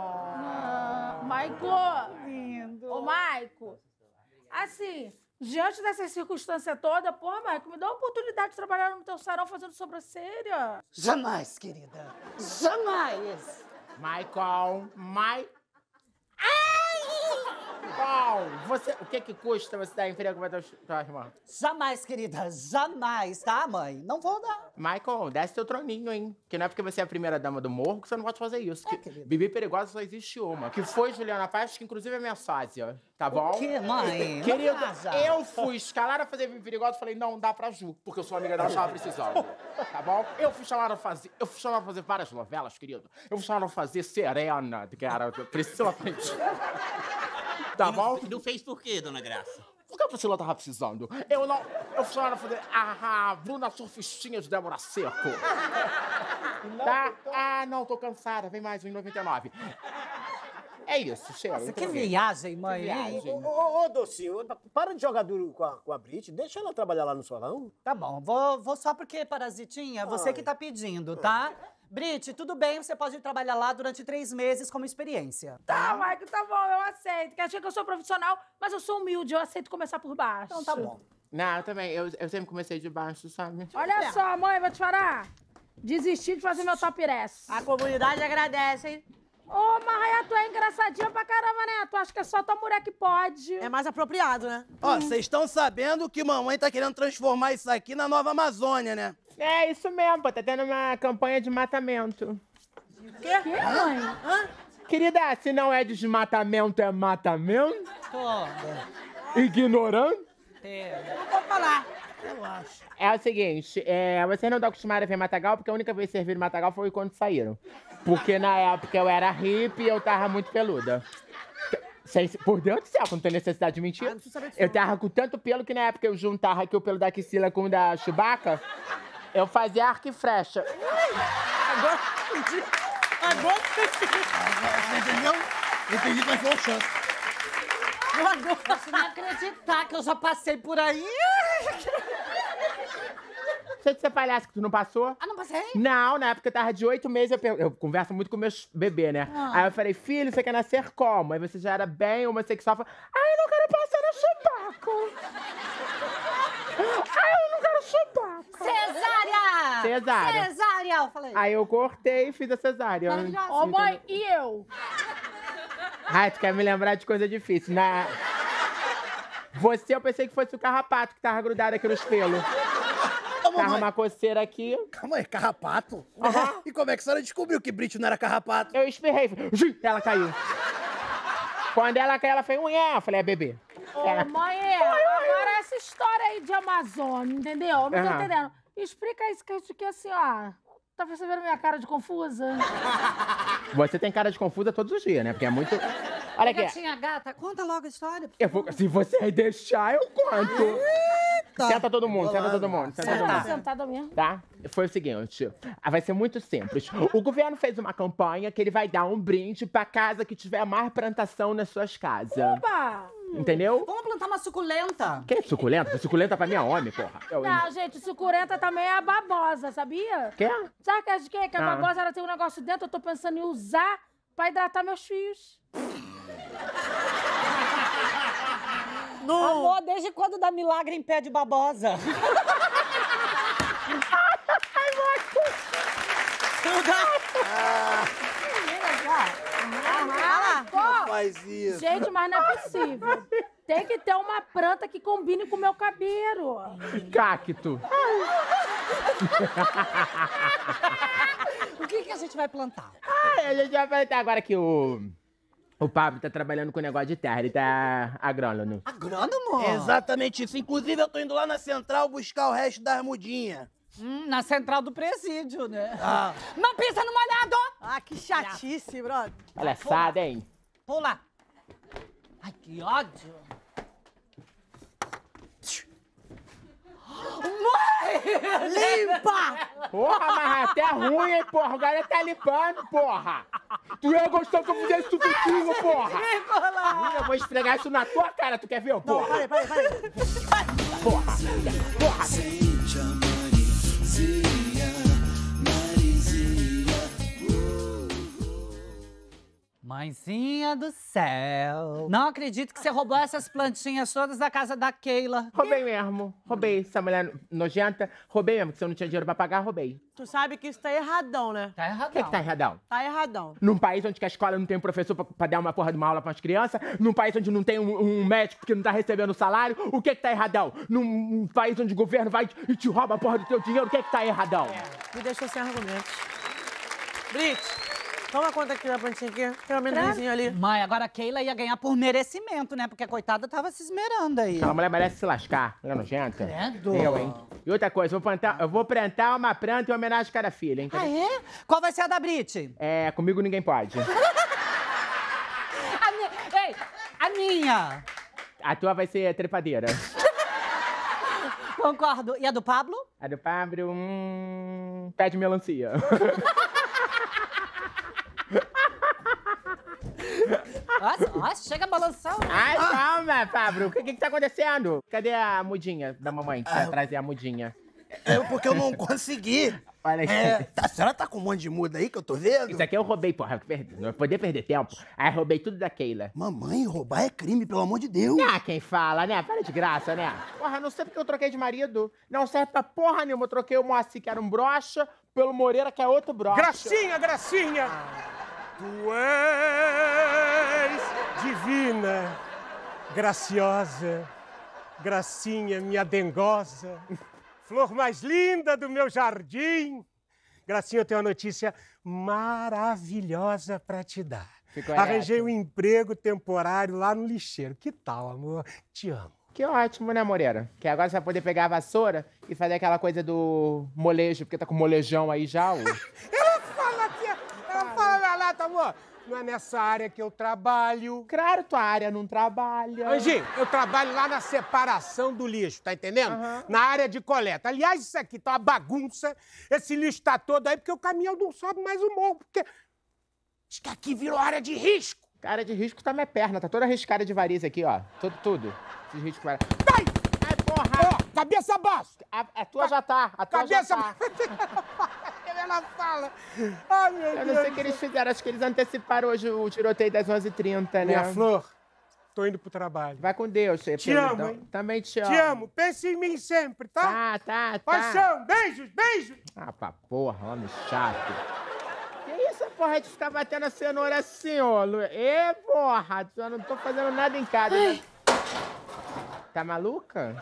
Ah, Maico. Lindo. Ô, Maico, assim, diante dessa circunstância toda, porra, Maico, me dá uma oportunidade de trabalhar no teu salão fazendo sobrancelha. Jamais, querida. Jamais. Michael, Mike... Michael, você... O que que custa você dar emprego pra tua, tua irmã? Jamais, querida. Jamais, tá, mãe? Não vou dar. Michael, desce teu troninho, hein? Que não é porque você é a primeira dama do morro que você não pode fazer isso. É, que Bibi Perigosa só existe uma. Que foi Juliana Paz, que inclusive é minha sósia. Tá bom? O quê, mãe? Querida, Não casa. eu fui escalada a fazer Bibi Perigosa e falei, não dá pra Ju, porque eu sou amiga dela, estava precisando. Tá bom? Eu fui chamada a fazer... Eu fui chamada a fazer várias novelas, querido. Eu fui chamada a fazer Serena, que era Priscila Frente. Tá bom? Não fez por quê, dona Graça? Por que a Priscila tava precisando? Eu não... Eu fui chamada a fazer a, a Bruna Surfistinha de Débora Seco. Tá? Ah, não, tô cansada. Vem mais um em noventa e nove. É isso, chega. Nossa, que viagem, mãe. Que hein? viagem. Ô, ô, ô, Docinho, para de jogar duro com a, com a Brit, deixa ela trabalhar lá no salão. Tá bom, vou, vou só porque, parasitinha, você que tá pedindo, tá? Brit, tudo bem, você pode trabalhar lá durante três meses como experiência. Tá, Maico, tá bom, eu aceito. Quer dizer que eu sou profissional, mas eu sou humilde, eu aceito começar por baixo. Então tá bom. Não, eu também. Eu, eu sempre comecei de baixo, sabe? Olha só, mãe, vou te falar. Desisti de fazer meu top dress. A comunidade agradece, hein? Ô, Marraia, tu é engraçadinha pra caramba, né? Tu acha que é só tua mulher que pode. É mais apropriado, né? Ó, vocês estão sabendo que mamãe tá querendo transformar isso aqui na Nova Amazônia, né? É isso mesmo, pô. Tá tendo uma campanha de matamento. Quê? Que, mãe? Hã? Querida, se não é desmatamento, é matamento? Toda. Ignorante? É. Não vou falar. Eu acho. É o seguinte, é, vocês não estão acostumados a ver matagal, porque a única vez que vocês viram matagal foi quando saíram. Porque na época eu era hippie e eu tava muito peluda. Vocês- Por Deus do céu, não tem necessidade de mentir. Ah, não preciso saber disso, Eu não. tava com tanto pelo que na época eu juntava aqui o pelo da Axila com o da Chewbacca, eu fazia arco e flecha. Agora entendi. Agora entendi. Você entendeu? Entendi que vai ser uma chance. Eu agora... Posso nem acreditar que eu já passei por aí. Você de ser palhaço que tu não passou? Ah, não passei? Não, na época eu tava de oito meses, eu, per- eu converso muito com meus bebês, né? Ah. Aí eu falei, filho, você quer nascer como? Aí você já era bem homossexual, falei, ai, eu não quero passar no Chewbacca. Ai, eu não quero Chewbacca. Cesárea! Cesárea. Cesárea, eu falei. Aí eu cortei e fiz a cesárea. Ô, mãe, e eu? Ai, tu quer me lembrar de coisa difícil. Na... Você, eu pensei que fosse o carrapato que tava grudado aqui nos pelos. Tava uma coceira aqui. Calma aí, carrapato? E como é que a senhora descobriu que Brit não era carrapato? Eu espirrei, falei, ela caiu. Quando ela caiu, ela fez um é. Eu falei, é bebê. Ô, É. mãe, agora essa história aí de Amazônia, entendeu? Eu não tô Aham. entendendo. Explica isso que eu que assim, ó. Tá percebendo minha cara de confusa? Você tem cara de confusa todos os dias, né? Porque é muito... Olha aqui. Gatinha gata, conta logo a história. Eu vou, se você deixar, eu conto. Eita. Senta todo mundo, senta todo mundo, senta todo Tá mundo. sentada mesmo. Tá? Foi o seguinte, ah, vai ser muito simples. O governo fez uma campanha que ele vai dar um brinde pra casa que tiver mais plantação nas suas casas. Opa! Entendeu? Vamos plantar uma suculenta. Que é suculenta? Suculenta pra mim é homem, porra. Eu, Não, gente, suculenta também é a babosa, sabia? Quê? Sabe que de quê? Que a Ah. babosa ela tem um negócio dentro, eu tô pensando em usar pra hidratar meus fios. Amor, desde quando dá milagre em pé de babosa? Ah, Não faz isso. gente, mas não é possível. Tem que ter uma planta que combine com o meu cabelo. Cacto. O que, que a gente vai plantar? Ah, a gente vai plantar agora que o... O Pablo tá trabalhando com negócio de terra, ele tá agrônomo. Agrônomo? Exatamente isso. Inclusive, eu tô indo lá na central buscar o resto das mudinhas. Hum, na central do presídio, né? Ah. Não pisa no molhado! Ah, que chatice, brother. Palhaçada, hein? Pula. Ai, que ódio. Mãe! Limpa! Porra, mas até ruim, hein, porra? O cara tá limpando, porra! Tu ia gostar que eu fizesse isso contigo, porra! Eu vou esfregar isso na tua cara, tu quer ver, porra? Não, peraí, peraí, peraí. Porra! Porra! Mãezinha do céu. Não acredito que você roubou essas plantinhas todas da casa da Keila. Roubei mesmo. Roubei essa mulher nojenta. Roubei mesmo, que se eu não tinha dinheiro pra pagar, roubei. Tu sabe que isso tá erradão, né? Tá O erradão. que que tá erradão? Tá erradão. Num país onde que a escola não tem um professor pra, pra dar uma porra de uma aula pras crianças, num país onde não tem um, um médico que não tá recebendo salário, o que que tá erradão? Num um país onde o governo vai e te rouba a porra do teu dinheiro, o que que tá erradão? Me deixou sem argumentos. Blitz, toma conta aqui da plantinha aqui. Tem um amendoinzinho ali. Mãe, agora a Keila ia ganhar por merecimento, né? Porque a coitada tava se esmerando aí. Aquela mulher merece se lascar, mulher nojenta. Credo. Eu, hein? E outra coisa, eu vou plantar, eu vou plantar uma planta em homenagem a cada filha, hein? Ah, é? Qual vai ser a da Brit? É, comigo ninguém pode. A minha... Ei, a minha. A tua vai ser trepadeira. Concordo. E a do Pablo? A do Pablo, hum... pé de melancia. Nossa, nossa, chega balançando. Ai, calma, Pablo. O que, que que tá acontecendo? Cadê a mudinha da mamãe? Que vai trazer a mudinha. É porque eu não consegui. Olha aí. É, tá- a senhora tá com um monte de muda aí que eu tô vendo? Isso aqui eu roubei, porra. Não vai poder perder tempo. Aí roubei tudo da Keila. Mamãe, roubar é crime, pelo amor de Deus. Ah, quem fala, né? Para de graça, né? Porra, não sei porque eu troquei de marido. Não serve pra porra nenhuma. Eu troquei o Moacir, que era um brocha, pelo Moreira, que é outro brocha. Gracinha, Gracinha! Tu és divina, graciosa, Gracinha, minha dengosa, flor mais linda do meu jardim. Gracinha, eu tenho uma notícia maravilhosa pra te dar. Ficou Arranjei ereto. um emprego temporário lá no lixeiro. Que tal, amor? Te amo. Que ótimo, né, Moreira? Que agora você vai poder pegar a vassoura e fazer aquela coisa do molejo, porque tá com molejão aí já, ô. Ela fala que... Ela fala na lata, amor. Não é nessa área que eu trabalho. Claro, tua área não trabalha. Anjinho, eu trabalho lá na separação do lixo, tá entendendo? Aham. Na área de coleta. Aliás, isso aqui tá uma bagunça. Esse lixo tá todo aí porque o caminhão não sobe mais o morro, porque... Diz que aqui virou área de risco. Área de risco tá minha perna, tá toda arriscada de variz aqui, ó. Tudo, tudo. Esses riscos vai... Ai! Ai, porra! Ó, cabeça baixa! A, a tua já tá, a tua Cabeça já tá. Ela fala. Ai, meu Eu Deus. não sei o que eles fizeram, acho que eles anteciparam hoje o tiroteio das onze e trinta, né? Minha flor, tô indo pro trabalho. Vai com Deus, Te peludão. amo, hein? Também te amo. Te amo. Pense em mim sempre, tá? Tá, tá, tá. Paixão, beijos, beijos. Ah, pra porra, homem chato. Que isso, porra, de ficar batendo a cenoura assim, ô, Lu? Ê, porra, eu não tô fazendo nada em casa, né? Tá maluca?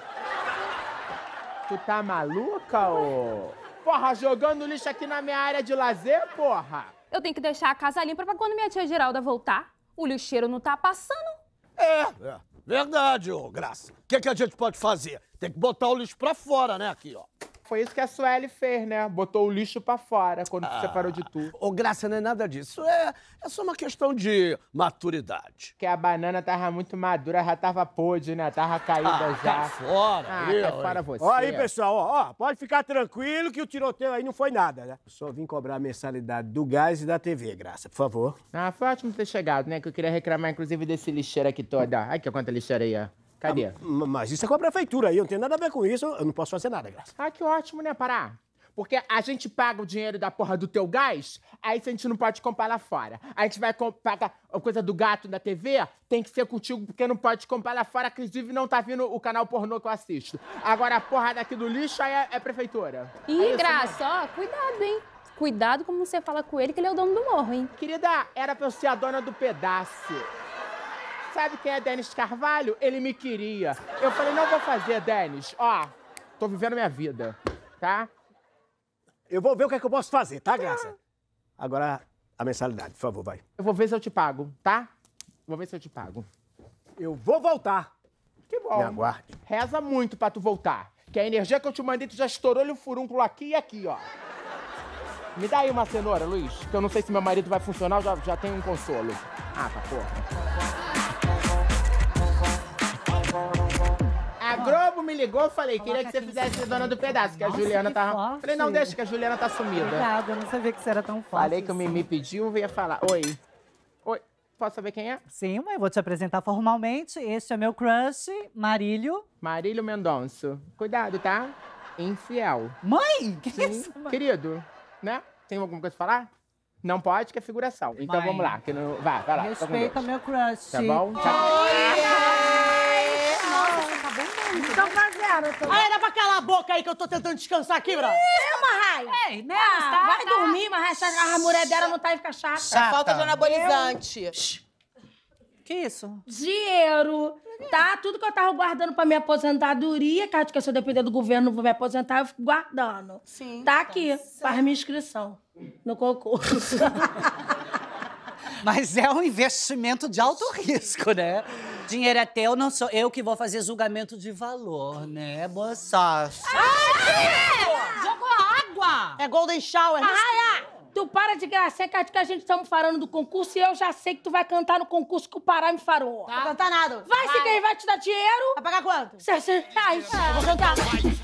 Tu tá maluca, ô? Porra, jogando lixo aqui na minha área de lazer, porra? Eu tenho que deixar a casa limpa pra quando minha tia Geralda voltar, o lixeiro não tá passando. É, é. Verdade, ô Graça. O que, que a gente pode fazer? Tem que botar o lixo pra fora, né? Aqui, ó. Foi isso que a Sueli fez, né? Botou o lixo pra fora quando se separou de tudo. Ô, Graça, não é nada disso. É, é só uma questão de maturidade. Porque a banana tava muito madura, já tava podre, né? Tava caída Ah, já. cai fora, Ah, eu, cai hein? fora você. Ó aí, pessoal, ó, ó, pode ficar tranquilo que o tiroteio aí não foi nada, né? Só vim cobrar a mensalidade do gás e da T V, Graça, por favor. Ah, foi ótimo ter chegado, né? Que eu queria reclamar, inclusive, desse lixeiro aqui todo. Ai, que quanta lixeira aí, ó. Cadê? Ah, mas isso é com a prefeitura aí, eu não tenho nada a ver com isso, eu não posso fazer nada, Graça. Ah, que ótimo, né, Pará? Porque a gente paga o dinheiro da porra do teu gás, aí se a gente não pode comprar lá fora. A gente vai pagar a coisa do gato da T V, tem que ser contigo porque não pode comprar lá fora, que inclusive não tá vindo o canal pornô que eu assisto. Agora a porra daqui do lixo aí é, é prefeitura. Ih, É Graça, ó, cuidado, hein? Cuidado como você fala com ele, que ele é o dono do morro, hein? Querida, era pra eu ser a dona do pedaço. Sabe quem é Denis Carvalho? Ele me queria. Eu falei, não vou fazer, Denis. Ó, tô vivendo minha vida, tá? Eu vou ver o que é que eu posso fazer, tá, Graça? Agora, a mensalidade, por favor, vai. Eu vou ver se eu te pago, tá? Vou ver se eu te pago. Eu vou voltar. Que bom. Me aguarde. Reza muito pra tu voltar. Que a energia que eu te mandei, tu já estourou-lhe o furúnculo aqui e aqui, ó. Me dá aí uma cenoura, Luiz, que eu não sei se meu marido vai funcionar, eu já, já tenho um consolo. Ah, tá porra. A Globo me ligou, eu falei, queria que você fizesse a dona do pedaço, que a Juliana que tá... forte. Falei, não, deixa que a Juliana tá sumida. Obrigada, eu não sabia que você era tão forte. Falei que o Mimi pediu, eu ia falar. Oi. Oi. Posso saber quem é? Sim, mãe, vou te apresentar formalmente. Este é meu crush, Marílio. Marílio Mendonça. Cuidado, tá? Infiel. Mãe? Que Sim, isso, mãe? querido, né? Tem alguma coisa pra falar? Não pode, que é figuração. Então Mãe. vamos lá. Que não... Vai, vai lá. fica com Respeita Deus. meu crush. Tá bom? Nossa, você tá bem bom. Então fazendo. Tô... Ai, dá pra calar a boca aí que eu tô tentando descansar aqui, Bra. É, Marraia. Ei, né? Ah, tá, vai tá. dormir, Marraia. A mulher dela não tá aí ficar chata. É falta de anabolizante. Que isso? Dinheiro, tá? Tudo que eu tava guardando pra minha aposentadoria, caso que se eu depender do governo não vou me aposentar, eu fico guardando. Sim. Tá aqui, faz minha inscrição no concurso. Mas é um investimento de alto risco, né? Dinheiro é teu, não sou eu que vou fazer julgamento de valor, né, moça? Jogou água! É Golden Shower. Marraia, tu para de graça, que a gente estamos falando do concurso e eu já sei que tu vai cantar no concurso que o Pará me farou. Não vai cantar nada. Vai, se quem vai te dar dinheiro? Vai pagar quanto? seiscentos reais. Eu vou cantar.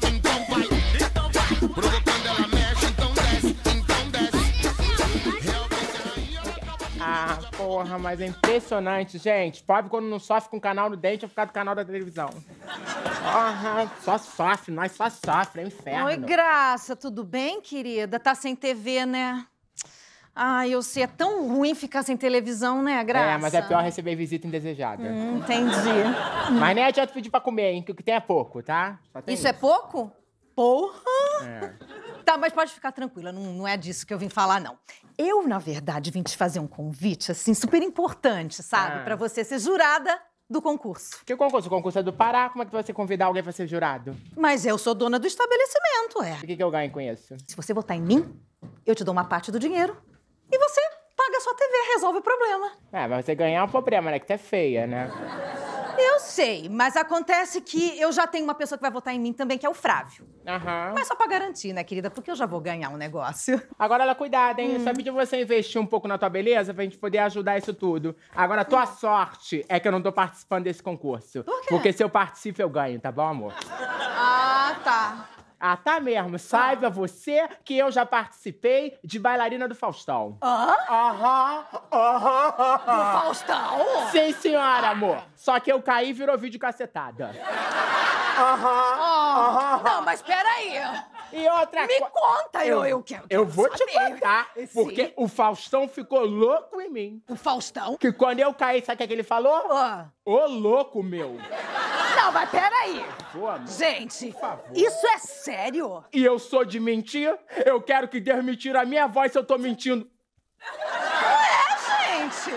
Ah, porra, mas é impressionante, gente. Pobre quando não sofre com o canal no dente, vai ficar do canal da televisão. Porra, só sofre, nós só sofre, é um inferno. Oi, Graça, tudo bem, querida? Tá sem T V, né? Ai, eu sei, é tão ruim ficar sem televisão, né, Graça? É, mas é pior receber visita indesejada. Hum, entendi. Mas nem adianta pedir pra comer, hein, que o que tem é pouco, tá? Só tem Isso é pouco? Porra! É. Tá, mas pode ficar tranquila, não, não é disso que eu vim falar, não. Eu, na verdade, vim te fazer um convite, assim, super importante, sabe? Ah. Pra você ser jurada do concurso. Que concurso? O concurso é do Pará, como é que você convidar alguém pra ser jurado? Mas eu sou dona do estabelecimento, é. O que, que eu ganho com isso? Se você votar em mim, eu te dou uma parte do dinheiro e você paga a sua T V, resolve o problema. É, mas você ganhar é um problema, né? Que tu é feia, né? Eu sei, mas acontece que eu já tenho uma pessoa que vai votar em mim também, que é o Frávio. Aham. Mas só pra garantir, né, querida? Porque eu já vou ganhar um negócio. Agora, ela, cuidado, hein? Hum. Só pedi você investir um pouco na tua beleza pra gente poder ajudar isso tudo. Agora, a tua sorte é que eu não tô participando desse concurso. Por quê? Porque se eu participo, eu ganho, tá bom, amor? Ah, tá. Ah, tá mesmo. Saiba você que eu já participei de bailarina do Faustão. Hã? Aham, aham, aham. Do Faustão? Sim, senhora, amor. Só que eu caí e virou vídeo cacetada. Aham, aham. Não, mas peraí. E outra Me co- conta, eu, eu quero. Eu quero vou te saber. contar, Sim. porque o Faustão ficou louco em mim. O Faustão? Que quando eu caí, sabe o que, é que ele falou? Ah. Ô, louco, meu. Não, mas peraí. Pô, amor. Gente, Por favor. isso é sério? E eu sou de mentir? Eu quero que Deus me tire a minha voz se eu tô mentindo. Não é, gente.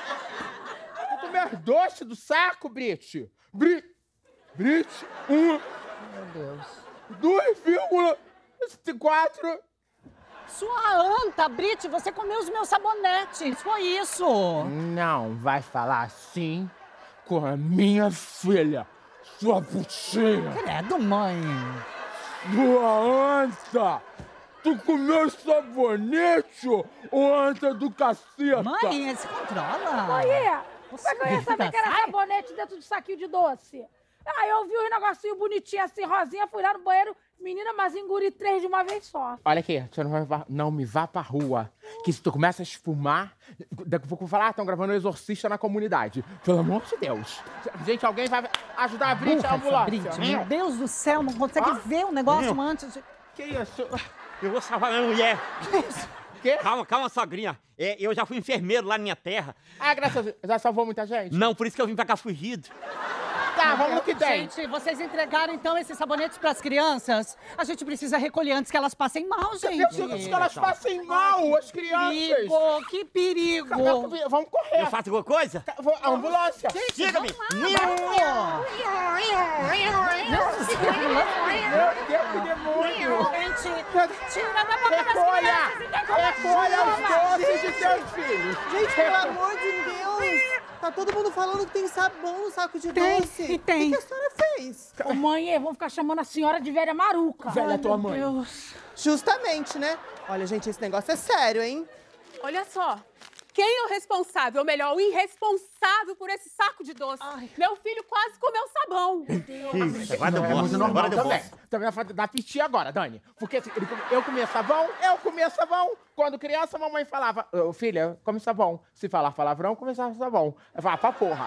Vou comer doce do saco, Brit. Brit. Brit. Um. Meu Deus. dois vírgula quatro. Sua anta, Brit, você comeu os meus sabonetes. Foi isso. Não vai falar assim com a minha filha, sua putinha. Credo, mãe. Tua anta! Tu comeu sabonete, ô anta do caceta! Mãe, se controla. Mãe, como é que eu ia saber que era sabonete dentro de saquinho de doce? Aí eu vi um negocinho bonitinho assim, rosinha, fui lá no banheiro, menina, mas engoli três de uma vez só. Olha aqui, você não, vai, não me vá pra rua, que se tu começa a esfumar, daqui a pouco eu vou falar, ah, estão gravando um exorcista na comunidade. Pelo amor de Deus. Gente, alguém vai ajudar a Brit, a ambulância. Brit, meu Deus do céu, não consegue Ah? ver o negócio Meu. antes de... Que isso? Eu vou salvar minha mulher. Que isso? Quê? Calma, calma, sogrinha. É, eu já fui enfermeiro lá na minha terra. Ah, graças a Deus. Já salvou muita gente? Não, por isso que eu vim pra cá fugido. Tá, vamos no que tem. Gente, vocês entregaram então esses sabonetes pras crianças? A gente precisa recolher antes que elas passem mal, gente. Eu preciso que elas passem mal, as crianças. Perigo, que perigo. Vamos correr. Eu faço alguma coisa? A ambulância. Siga-me. Meu Deus, que demônio. Gente, tira da boca das Recolha. crianças. Recolha os doces de seus filhos. Gente, pelo amor de Deus! Tá todo mundo falando que tem sabão no saco de Tem, doce. e tem. O que a senhora fez? Ô, mãe, vão ficar chamando a senhora de velha maruca. Velha Ai, tua meu mãe. Deus. Justamente, né? Olha, gente, esse negócio é sério, hein? Olha só. Quem é o responsável, ou melhor, o irresponsável por esse saco de doce? Meu filho quase comeu sabão. Isso, agora deu Não, é muito bosta, normal agora deu também. bosta. Também vai dar piti agora, Dani. Porque assim, ele come- eu comia sabão, eu comia sabão. Quando criança, a mamãe falava, "Ô, filha, come sabão. Se falar palavrão, começava sabão. Eu falava, pra porra.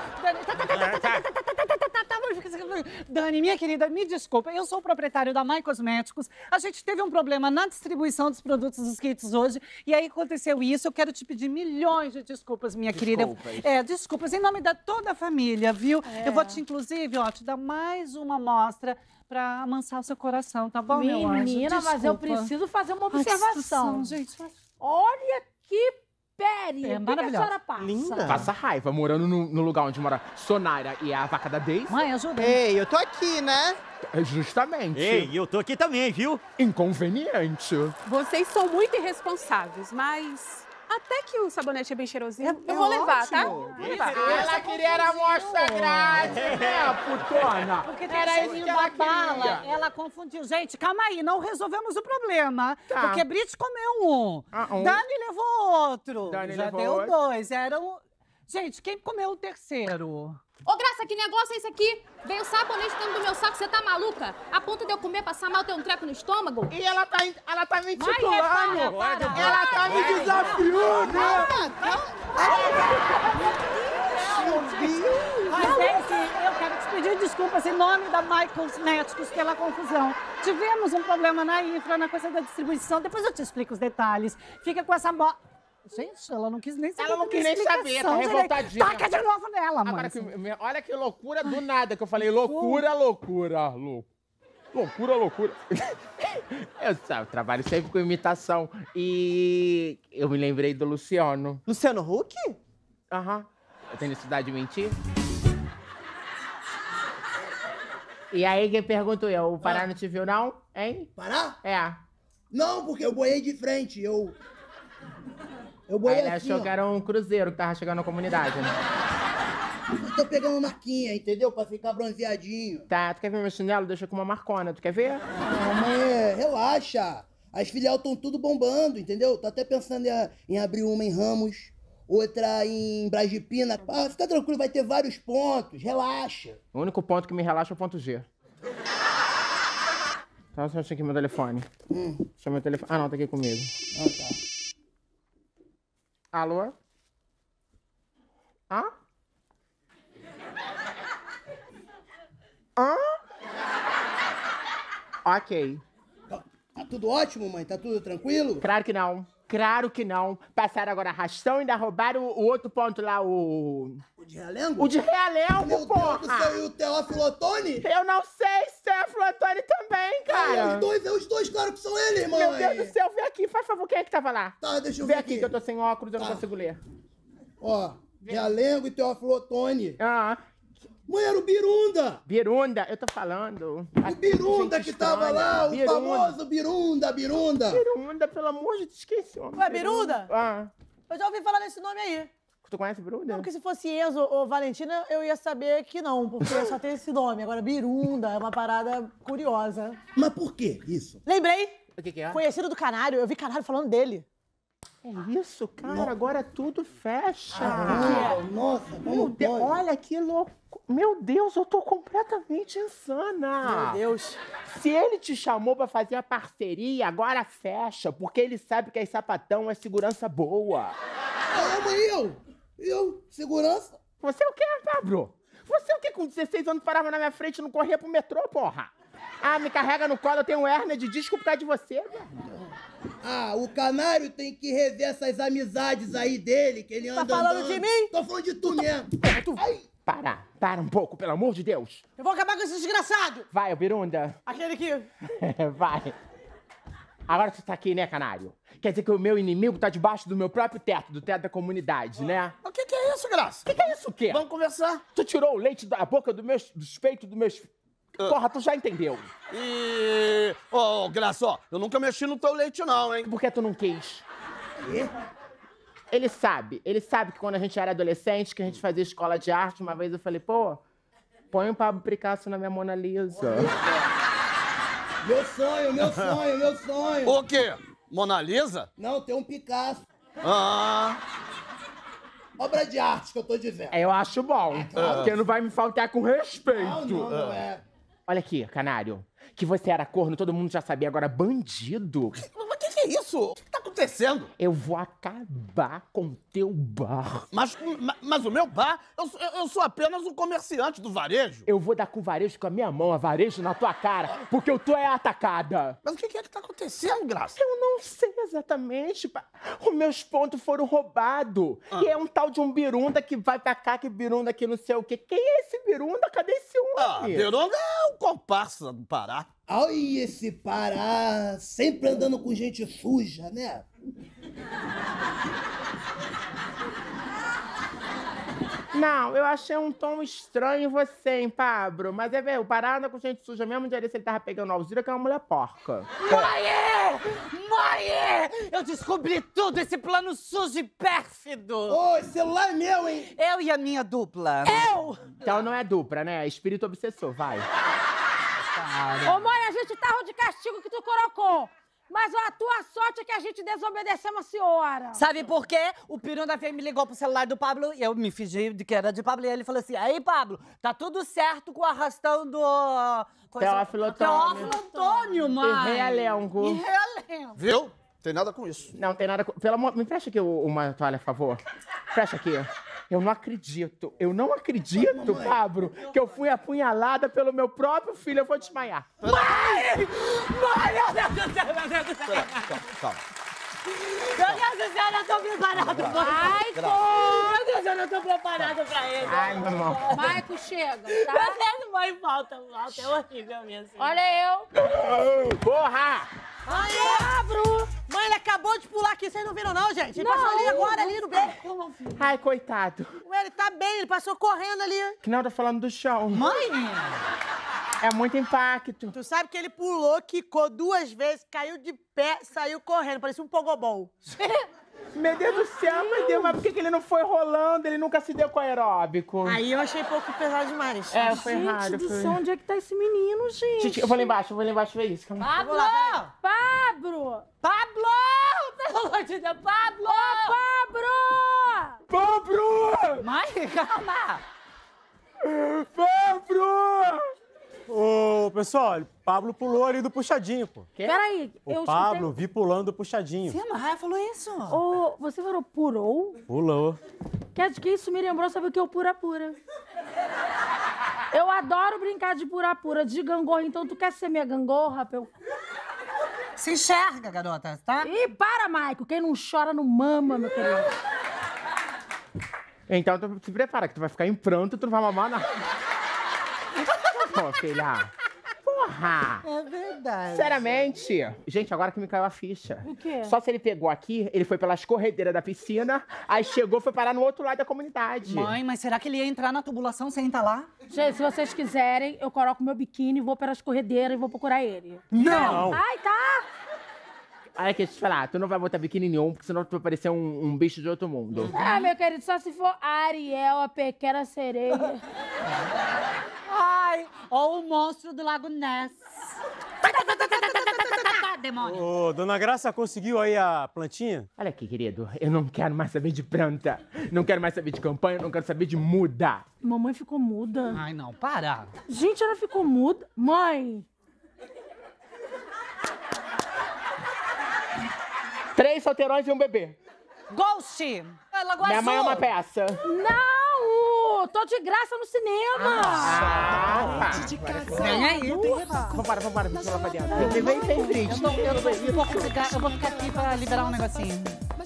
Dani, minha querida, me desculpa, eu sou o proprietário da My Cosméticos. A gente teve um problema na distribuição dos produtos dos kits hoje e aí aconteceu isso. Eu quero te pedir milhões de desculpas, minha querida. Desculpas. É, desculpas em nome da toda a família, viu? É. Eu vou te, inclusive, ó, te dar mais uma amostra pra amansar o seu coração, tá bom, meu anjo? Menina, mas eu Desculpa. preciso fazer uma Ai, que observação. situação, gente. Olha que pele. É o que que a maravilhosa. senhora passa? Linda. Passa raiva, morando no, no lugar onde mora Sonara e a vaca da Daisy. Mãe, ajuda. Ei, eu tô aqui, né? É justamente. Ei, eu tô aqui também, viu? Inconveniente. Vocês são muito irresponsáveis, mas até que o sabonete é bem cheirosinho. É- eu é vou levar, tá? ótimo. Vou levar. Ela queria era amostra grátis, né, putona? Porque tem Era o isso cheirinho que ela da bala. queria. Ela confundiu. Gente, calma aí, não resolvemos o problema. Tá. Porque Brit comeu um. Ah, um. Dani levou outro. Dani Já levou deu outro. dois. Eram. Gente, quem comeu o terceiro? Ô, Graça, que negócio é esse aqui? Veio sabonete dentro do meu saco, você tá maluca? A ponto de eu comer, passar mal, ter um treco no estômago? E ela tá, ela tá me Vai, titulando. repara, para. Ela tá me desafiando. Mas, gente, eu quero te pedir desculpas em nome da My Cosméticos pela confusão. Tivemos um problema na infra, na coisa da distribuição. Depois eu te explico os detalhes. Fica com essa bo... Gente, ela não quis nem saber. Ela não da quis nem explicação saber, tá direito. revoltadinha. Taca de novo nela, mãe. Agora, que, olha que loucura do nada que eu falei. Loucura, loucura, loucura. Loucura, loucura. Eu, sabe, eu trabalho sempre com imitação. E eu me lembrei do Luciano. Luciano Huck? Aham. Eu tenho necessidade de mentir? E aí, quem pergunto eu? O Pará não te viu, não? Hein? Pará? É. Não, porque eu boiei de frente, eu... Eu Aí boiei ele assim, achou ó. que era um cruzeiro que tava chegando na comunidade, né? Eu tô pegando uma marquinha, entendeu? Pra ficar bronzeadinho. Tá, tu quer ver meu chinelo? Deixa com uma marcona, tu quer ver? Ah, mãe, relaxa. As filial estão tudo bombando, entendeu? Tô até pensando em, em abrir uma em Ramos, outra em Brasipina. Ah, fica tranquilo, vai ter vários pontos, relaxa. O único ponto que me relaxa é o ponto G. Então, deixa eu aqui meu telefone. Hum. Deixa meu telefone. Ah, não, tá aqui comigo. Ah, tá. Alô? Hã? Hã? Ok. Tá, tá tudo ótimo, mãe? Tá tudo tranquilo? Claro que não. Claro que não. Passaram agora arrastão e ainda roubaram o, o outro ponto lá, o... O de Realengo? O de Realengo, Meu porra! Deus do céu, e o Teófilo Otoni? Eu não sei se é Flotone também, cara. É os dois, é os dois, claro que são eles, mãe. Meu Deus do céu, vem aqui, faz favor, quem é que tava lá? Tá, deixa eu Vem ver aqui, aqui. que eu tô sem óculos, eu não Tá. consigo ler. Ó, Realengo e Teófilo Otoni. Ah. Mãe, era o Birunda. Birunda, eu tô falando. O Birunda que tava lá, o Birunda. famoso Birunda, Birunda. Birunda, pelo amor de Deus, esqueci o nome. Ué, Biruda? Ah. Eu já ouvi falar nesse nome aí. Tu conhece Birunda? Não, porque se fosse Enzo ou Valentina, eu ia saber que não, porque só tem esse nome. Agora, Birunda é uma parada curiosa. Mas por que isso? Lembrei. O que que é? Conhecido do Canário. Eu vi Canário falando dele. É isso, cara. Não. Agora tudo fecha. Ah, nossa, meu Deus, olha que louco. Meu Deus, eu tô completamente insana. Meu Deus. Se ele te chamou pra fazer a parceria, agora fecha, porque ele sabe que a Sapatão é segurança boa. Ah, mas eu? Eu? Segurança? Você é o quê, Pablo? Você é o quê? Com dezesseis anos parava na minha frente e não corria pro metrô, porra? Ah, me carrega no colo, eu tenho um hérnia de disco por causa de você, velho. Ah, o Canário tem que rever essas amizades aí dele, que ele anda Tá falando andando. de mim? Tô falando de tu mesmo. Ai. Para, para um pouco, pelo amor de Deus. Eu vou acabar com esse desgraçado. Vai, ô Birunda. Aquele que... Vai. Agora tu tá aqui, né, Canário? Quer dizer que o meu inimigo tá debaixo do meu próprio teto, do teto da comunidade, né? O que que é isso, Graça? O que que é isso o quê? Vamos conversar. Tu tirou o leite da boca do meus, dos peitos dos meus... Porra, tu já entendeu. E... Ô, oh, Graça, ó, eu nunca mexi no teu leite não, hein? Por que tu não quis? Ele sabe, ele sabe que quando a gente era adolescente, que a gente fazia escola de arte, uma vez eu falei, pô, põe o Pablo Picasso na minha Mona Lisa. Meu sonho, meu sonho, meu sonho. O quê? Mona Lisa? Não, tem um Picasso. Ah... Obra de arte que eu tô dizendo. Eu acho bom, porque não vai me faltar com respeito. Não, não, não é. Olha aqui, Canário, que você era corno, todo mundo já sabia, agora bandido. Mas o que, que é isso? O que tá acontecendo? Eu vou acabar com teu bar. Mas, mas, mas o meu bar, eu, eu, eu sou apenas um comerciante do varejo. Eu vou dar com varejo com a minha mão, a varejo na tua cara, porque eu tô é atacada. Mas o que, que é que tá acontecendo, Graça? Eu não sei exatamente. Os meus pontos foram roubados. Ah. E é um tal de um Birunda que vai pra cá, que Birunda que não sei o quê. Quem é esse Birunda? Cadê esse homem? Ah, Birunda é um comparsa do Pará. Ai, esse Pará, sempre andando com gente suja, né? Não, eu achei um tom estranho em você, hein, Pablo? Mas é ver, o Pará anda com gente suja mesmo, dia desse ele tava pegando a Alzira, que é uma mulher porca. Mãe! Mãe! Eu descobri tudo, esse plano sujo e pérfido! Ô, esse celular é meu, hein? Eu e a minha dupla. Eu! Então não é dupla, né? É espírito obsessor, vai. Ô, mãe, a gente tava de castigo que tu colocou. Mas a tua sorte é que a gente desobedeceu uma senhora. Sabe por quê? O Pirunda veio me ligou pro celular do Pablo e eu me fingi de que era de Pablo. E ele falou assim, aí, Pablo, tá tudo certo com o arrastão do... Coisa... Teófilo Antônio. Teófilo Antônio, mãe. E realengo. E realengo. Viu? Tem nada com isso. Não, tem nada com... Pelo amor... Me presta aqui uma toalha, por favor. Presta aqui. Eu não acredito. Eu não acredito, Pablo, que eu fui apunhalada pelo meu próprio filho. Eu vou desmaiar. Mãe! Mãe! Meu Deus do céu, meu Deus do céu. Calma, calma. Meu Deus do céu, eu não tô preparado. Ai, pô! Meu Deus, eu não tô preparado pra ele. Ai, meu irmão. Maico, chega, tá? Meu Deus, mãe, falta, falta. É horrível mesmo. Olha eu. Porra! Mãe, Pablo! Mãe, ele acabou de pular aqui, vocês não viram não, gente? Ele Não. passou ali agora, ali no beco. Ai, coitado. Ué, ele tá bem, ele passou correndo ali. Que não, eu tô falando do chão. Mãe! É muito impacto. Tu sabe que ele pulou, quicou duas vezes, caiu de pé, saiu correndo, parecia um pogobol. Meu Deus do céu, meu Deus, mas por que, que ele não foi rolando? Ele nunca se deu com aeróbico. Aí eu achei pouco pesado demais. É, foi Gente errado. do Foi... céu, onde é que tá esse menino, gente? Gente, eu vou lá embaixo, eu vou lá embaixo ver isso. Calma. Pablo! Pablo! Pablo! Pelo amor de Deus, Pablo! Pablo! Pablo! Mãe, calma! Pablo! Ô, pessoal, o Pablo pulou ali do puxadinho, pô. Peraí, O eu Pablo, vi pulando do puxadinho. Sim, a Raia falou isso. Ô, você falou purou? Pulou. Quer dizer que isso me lembrou, sabe o que é o pura-pura? Eu adoro brincar de pura-pura, de gangorra, então tu quer ser minha gangorra? Eu... Se enxerga, garota, tá? Ih, para, Maico, quem não chora não mama, meu querido. Então tu se prepara, que tu vai ficar em pranto e tu não vai mamar nada. Pô, filha. Porra! É verdade. Seriamente? Gente, agora que me caiu a ficha. O quê? Só se ele pegou aqui, ele foi pelas corredeiras da piscina, aí chegou, foi parar no outro lado da comunidade. Mãe, mas será que ele ia entrar na tubulação sem estar lá? Gente, se vocês quiserem, eu coloco meu biquíni, vou pelas corredeiras e vou procurar ele. Não! Ai, tá! Olha aqui, deixa eu te falar. Tu não vai botar biquíni nenhum, porque senão tu vai parecer um, um bicho de outro mundo. Ah, meu querido, só se for a Ariel, a pequena sereia. Ai, ou o monstro do Lago Ness. Demônio. Ô, dona Graça, conseguiu aí a plantinha? Olha aqui, querido. Eu não quero mais saber de planta. Não quero mais saber de campanha. Não quero saber de muda. Mamãe ficou muda. Ai, não, para. Gente, ela ficou muda. Mãe. Três solteirões e um bebê. Ghost! Lagoa Minha mãe é Azul. uma peça. Não! Tô de graça no cinema! Ah, tá. Vem aí. Vambora, vambora. Deixa eu lá pra dentro. Vem, vem, vem, vem. Eu, tô, eu, tô, eu, vou ficar, eu vou ficar aqui pra liberar um negocinho.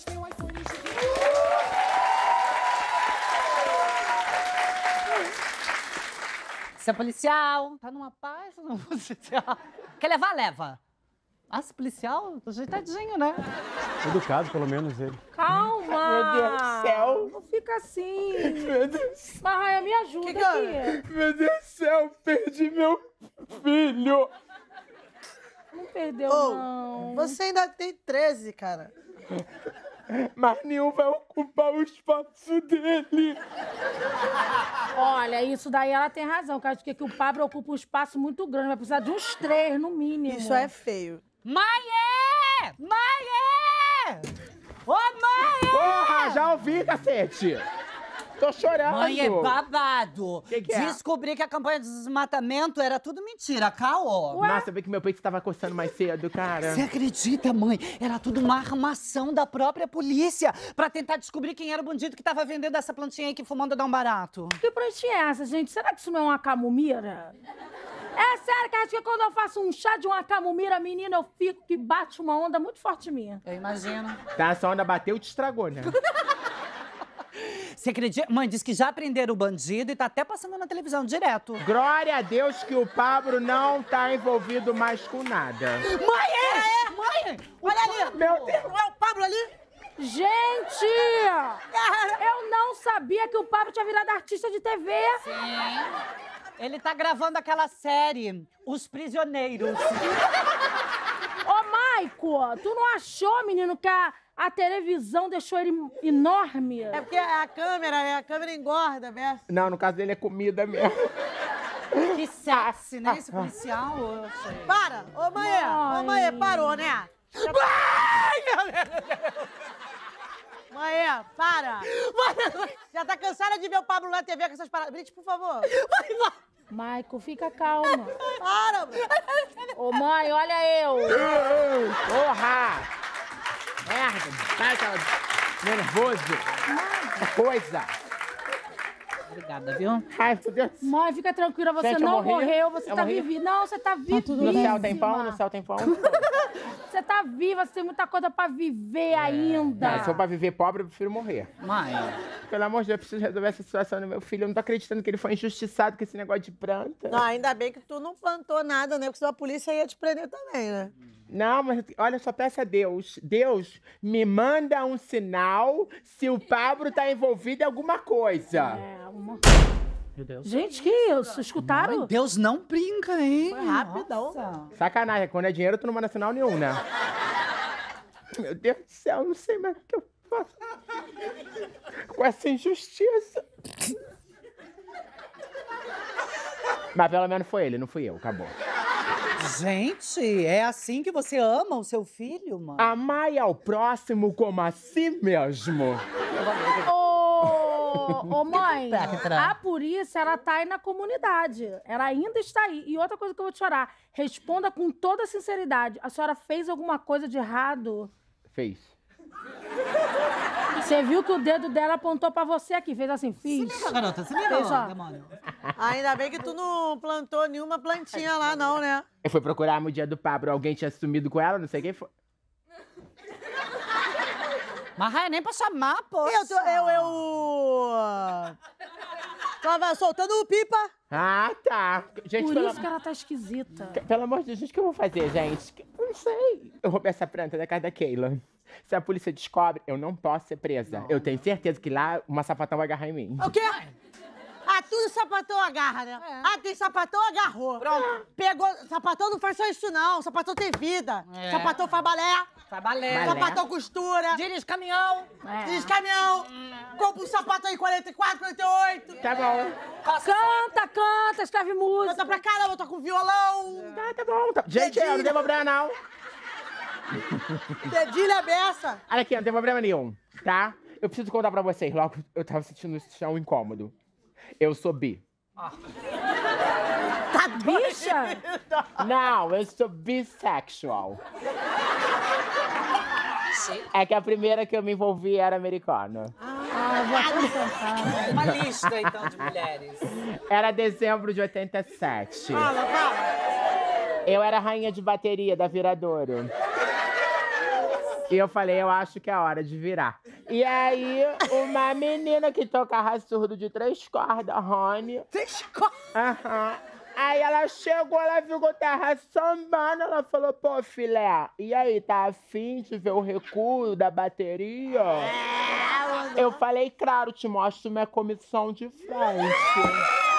Seu policial, tá numa paz ou não, policial? Quer levar, leva. Ah, esse policial, ajeitadinho, né? Educado, pelo menos, ele. Calma! Meu Deus do céu. Não fica assim. Meu Deus. Marraia, me ajuda Que que é? aqui. Meu Deus do céu, perdi meu filho. Não perdeu, Ô, não. você ainda tem treze, cara. Mas nenhum vai ocupar o espaço dele. Olha, isso daí ela tem razão, cara, porque que o Pablo ocupa um espaço muito grande, vai precisar de uns três, no mínimo. Isso é feio. Maiê! Maiê! Ô, Maiê! Porra, já ouvi, cacete. Tô chorando. Mãe, é babado. Que que é? Descobri que a campanha de desmatamento era tudo mentira, caô. Nossa, eu vi que meu peito estava coçando mais cedo, cara. Você acredita, mãe? Era tudo uma armação da própria polícia pra tentar descobrir quem era o bandido que tava vendendo essa plantinha aí que fumando dá um barato. Que plantinha é essa, gente? Será que isso não é uma camomira? É sério que acho que quando eu faço um chá de uma camomira, menina, eu fico que bate uma onda muito forte em mim. Eu imagino. Tá, essa onda bateu e te estragou, né? Você acredita? Mãe, diz que já prenderam o bandido e tá até passando na televisão direto. Glória a Deus que o Pablo não tá envolvido mais com nada. Mãe, é! Mãe! Olha ali! Meu Deus! Não é o Pablo ali? Gente! Eu não sabia que o Pablo tinha virado artista de T V. Sim. Ele tá gravando aquela série, Os Prisioneiros. Ô, Maico, tu não achou, menino, que a, a televisão deixou ele enorme? É porque a câmera, né? A câmera engorda, Bessa. Não, no caso dele é comida mesmo. Que sexy, né? Esse policial. Eu achei. Para! Ô, Mãe! Ô, Mãe, parou, né? Mãe, para! Já tá cansada de ver o Pablo na T V com essas paradas? Brite, por favor. Maico, fica calma. Para, mãe. Ô, mãe, olha eu. Porra! Merda, sai, cara. Nervoso. Coisa. Obrigada, viu? Ai, meu Deus. Mãe, fica tranquila, você Gente, eu não morri? morreu, você Eu tá morri? viva. Não, você tá viva. No céu tem pão, no céu tem pão. Você tá viva, você tem muita coisa pra viver ainda. Não, se for pra viver pobre, eu prefiro morrer. Mãe. Pelo amor de Deus, eu preciso resolver essa situação do meu filho. Eu não tô acreditando que ele foi injustiçado com esse negócio de planta. Não, ainda bem que tu não plantou nada, né? Porque senão a polícia ia te prender também, né? Não, mas olha, só peça a Deus. Deus, me manda um sinal se o Pablo tá envolvido em alguma coisa. É, uma... Meu Deus. Gente, que isso? Escutaram? Mãe, Deus não brinca, hein? Foi rapidão. Nossa. Sacanagem, quando é dinheiro, tu não manda sinal nenhum, né? Meu Deus do céu, não sei mais o que eu faço com essa injustiça. Mas pelo menos foi ele, não fui eu, acabou. Gente, é assim que você ama o seu filho, mãe? Amar ao próximo como a si mesmo. Ô, ô, mãe, a polícia, ela tá aí na comunidade. Ela ainda está aí. E outra coisa que eu vou te chorar, responda com toda sinceridade. A senhora fez alguma coisa de errado? Fez. Você viu que o dedo dela apontou pra você aqui, fez assim, fiz. Se liga, garota, se liga, Fez, ó. demônio. Ainda bem que tu não plantou nenhuma plantinha lá, não, né? Eu fui procurar no dia do Pablo, alguém tinha sumido com ela, não sei quem foi. Mas é nem pra chamar, pô. Eu, tô, eu, eu... Tava soltando pipa. Ah, tá. Gente, Por pelo... isso que ela tá esquisita. Pelo amor de Deus, o que eu vou fazer, gente? Eu não sei. Eu roubei essa planta da casa da Keila. Se a polícia descobre, eu não posso ser presa. Eu tenho certeza que lá uma sapatão vai agarrar em mim. O quê? A tudo sapatão agarra, né? Ah, tem sapatão, agarrou. Pronto. Pegou. Sapatão não faz só isso, não. Sapatão tem vida. É. Sapatão faz balé. Faz balé. Sapatão costura. Dirige caminhão. É. Dirige caminhão. Compra um sapato aí quarenta e quatro, quarenta e oito. Tá bom. Canta, canta, escreve música. Canta pra caramba, toca com violão. Tá, tá bom. Tá. Gente, eu não tem problema, não. Dedilha beça. Olha aqui, não tem problema nenhum, tá? Eu preciso contar pra vocês, logo eu tava sentindo esse chão incômodo. Eu sou bi. Tá bicha? Não, eu sou bissexual. É que a primeira que eu me envolvi era americana. Ah, vou acrescentar. Uma lista, então, de mulheres. Era dezembro de oitenta e sete. Fala, fala. Eu era rainha de bateria da Viradouro. E eu falei, eu acho que é hora de virar. E aí, uma menina que tocava surdo de três cordas, Rony. Três cordas? Aham. Aí ela chegou, ela viu que eu tava sambando, ela falou, pô, filé, e aí, tá afim de ver o recuo da bateria? É, eu falei, claro, te mostro minha comissão de frente.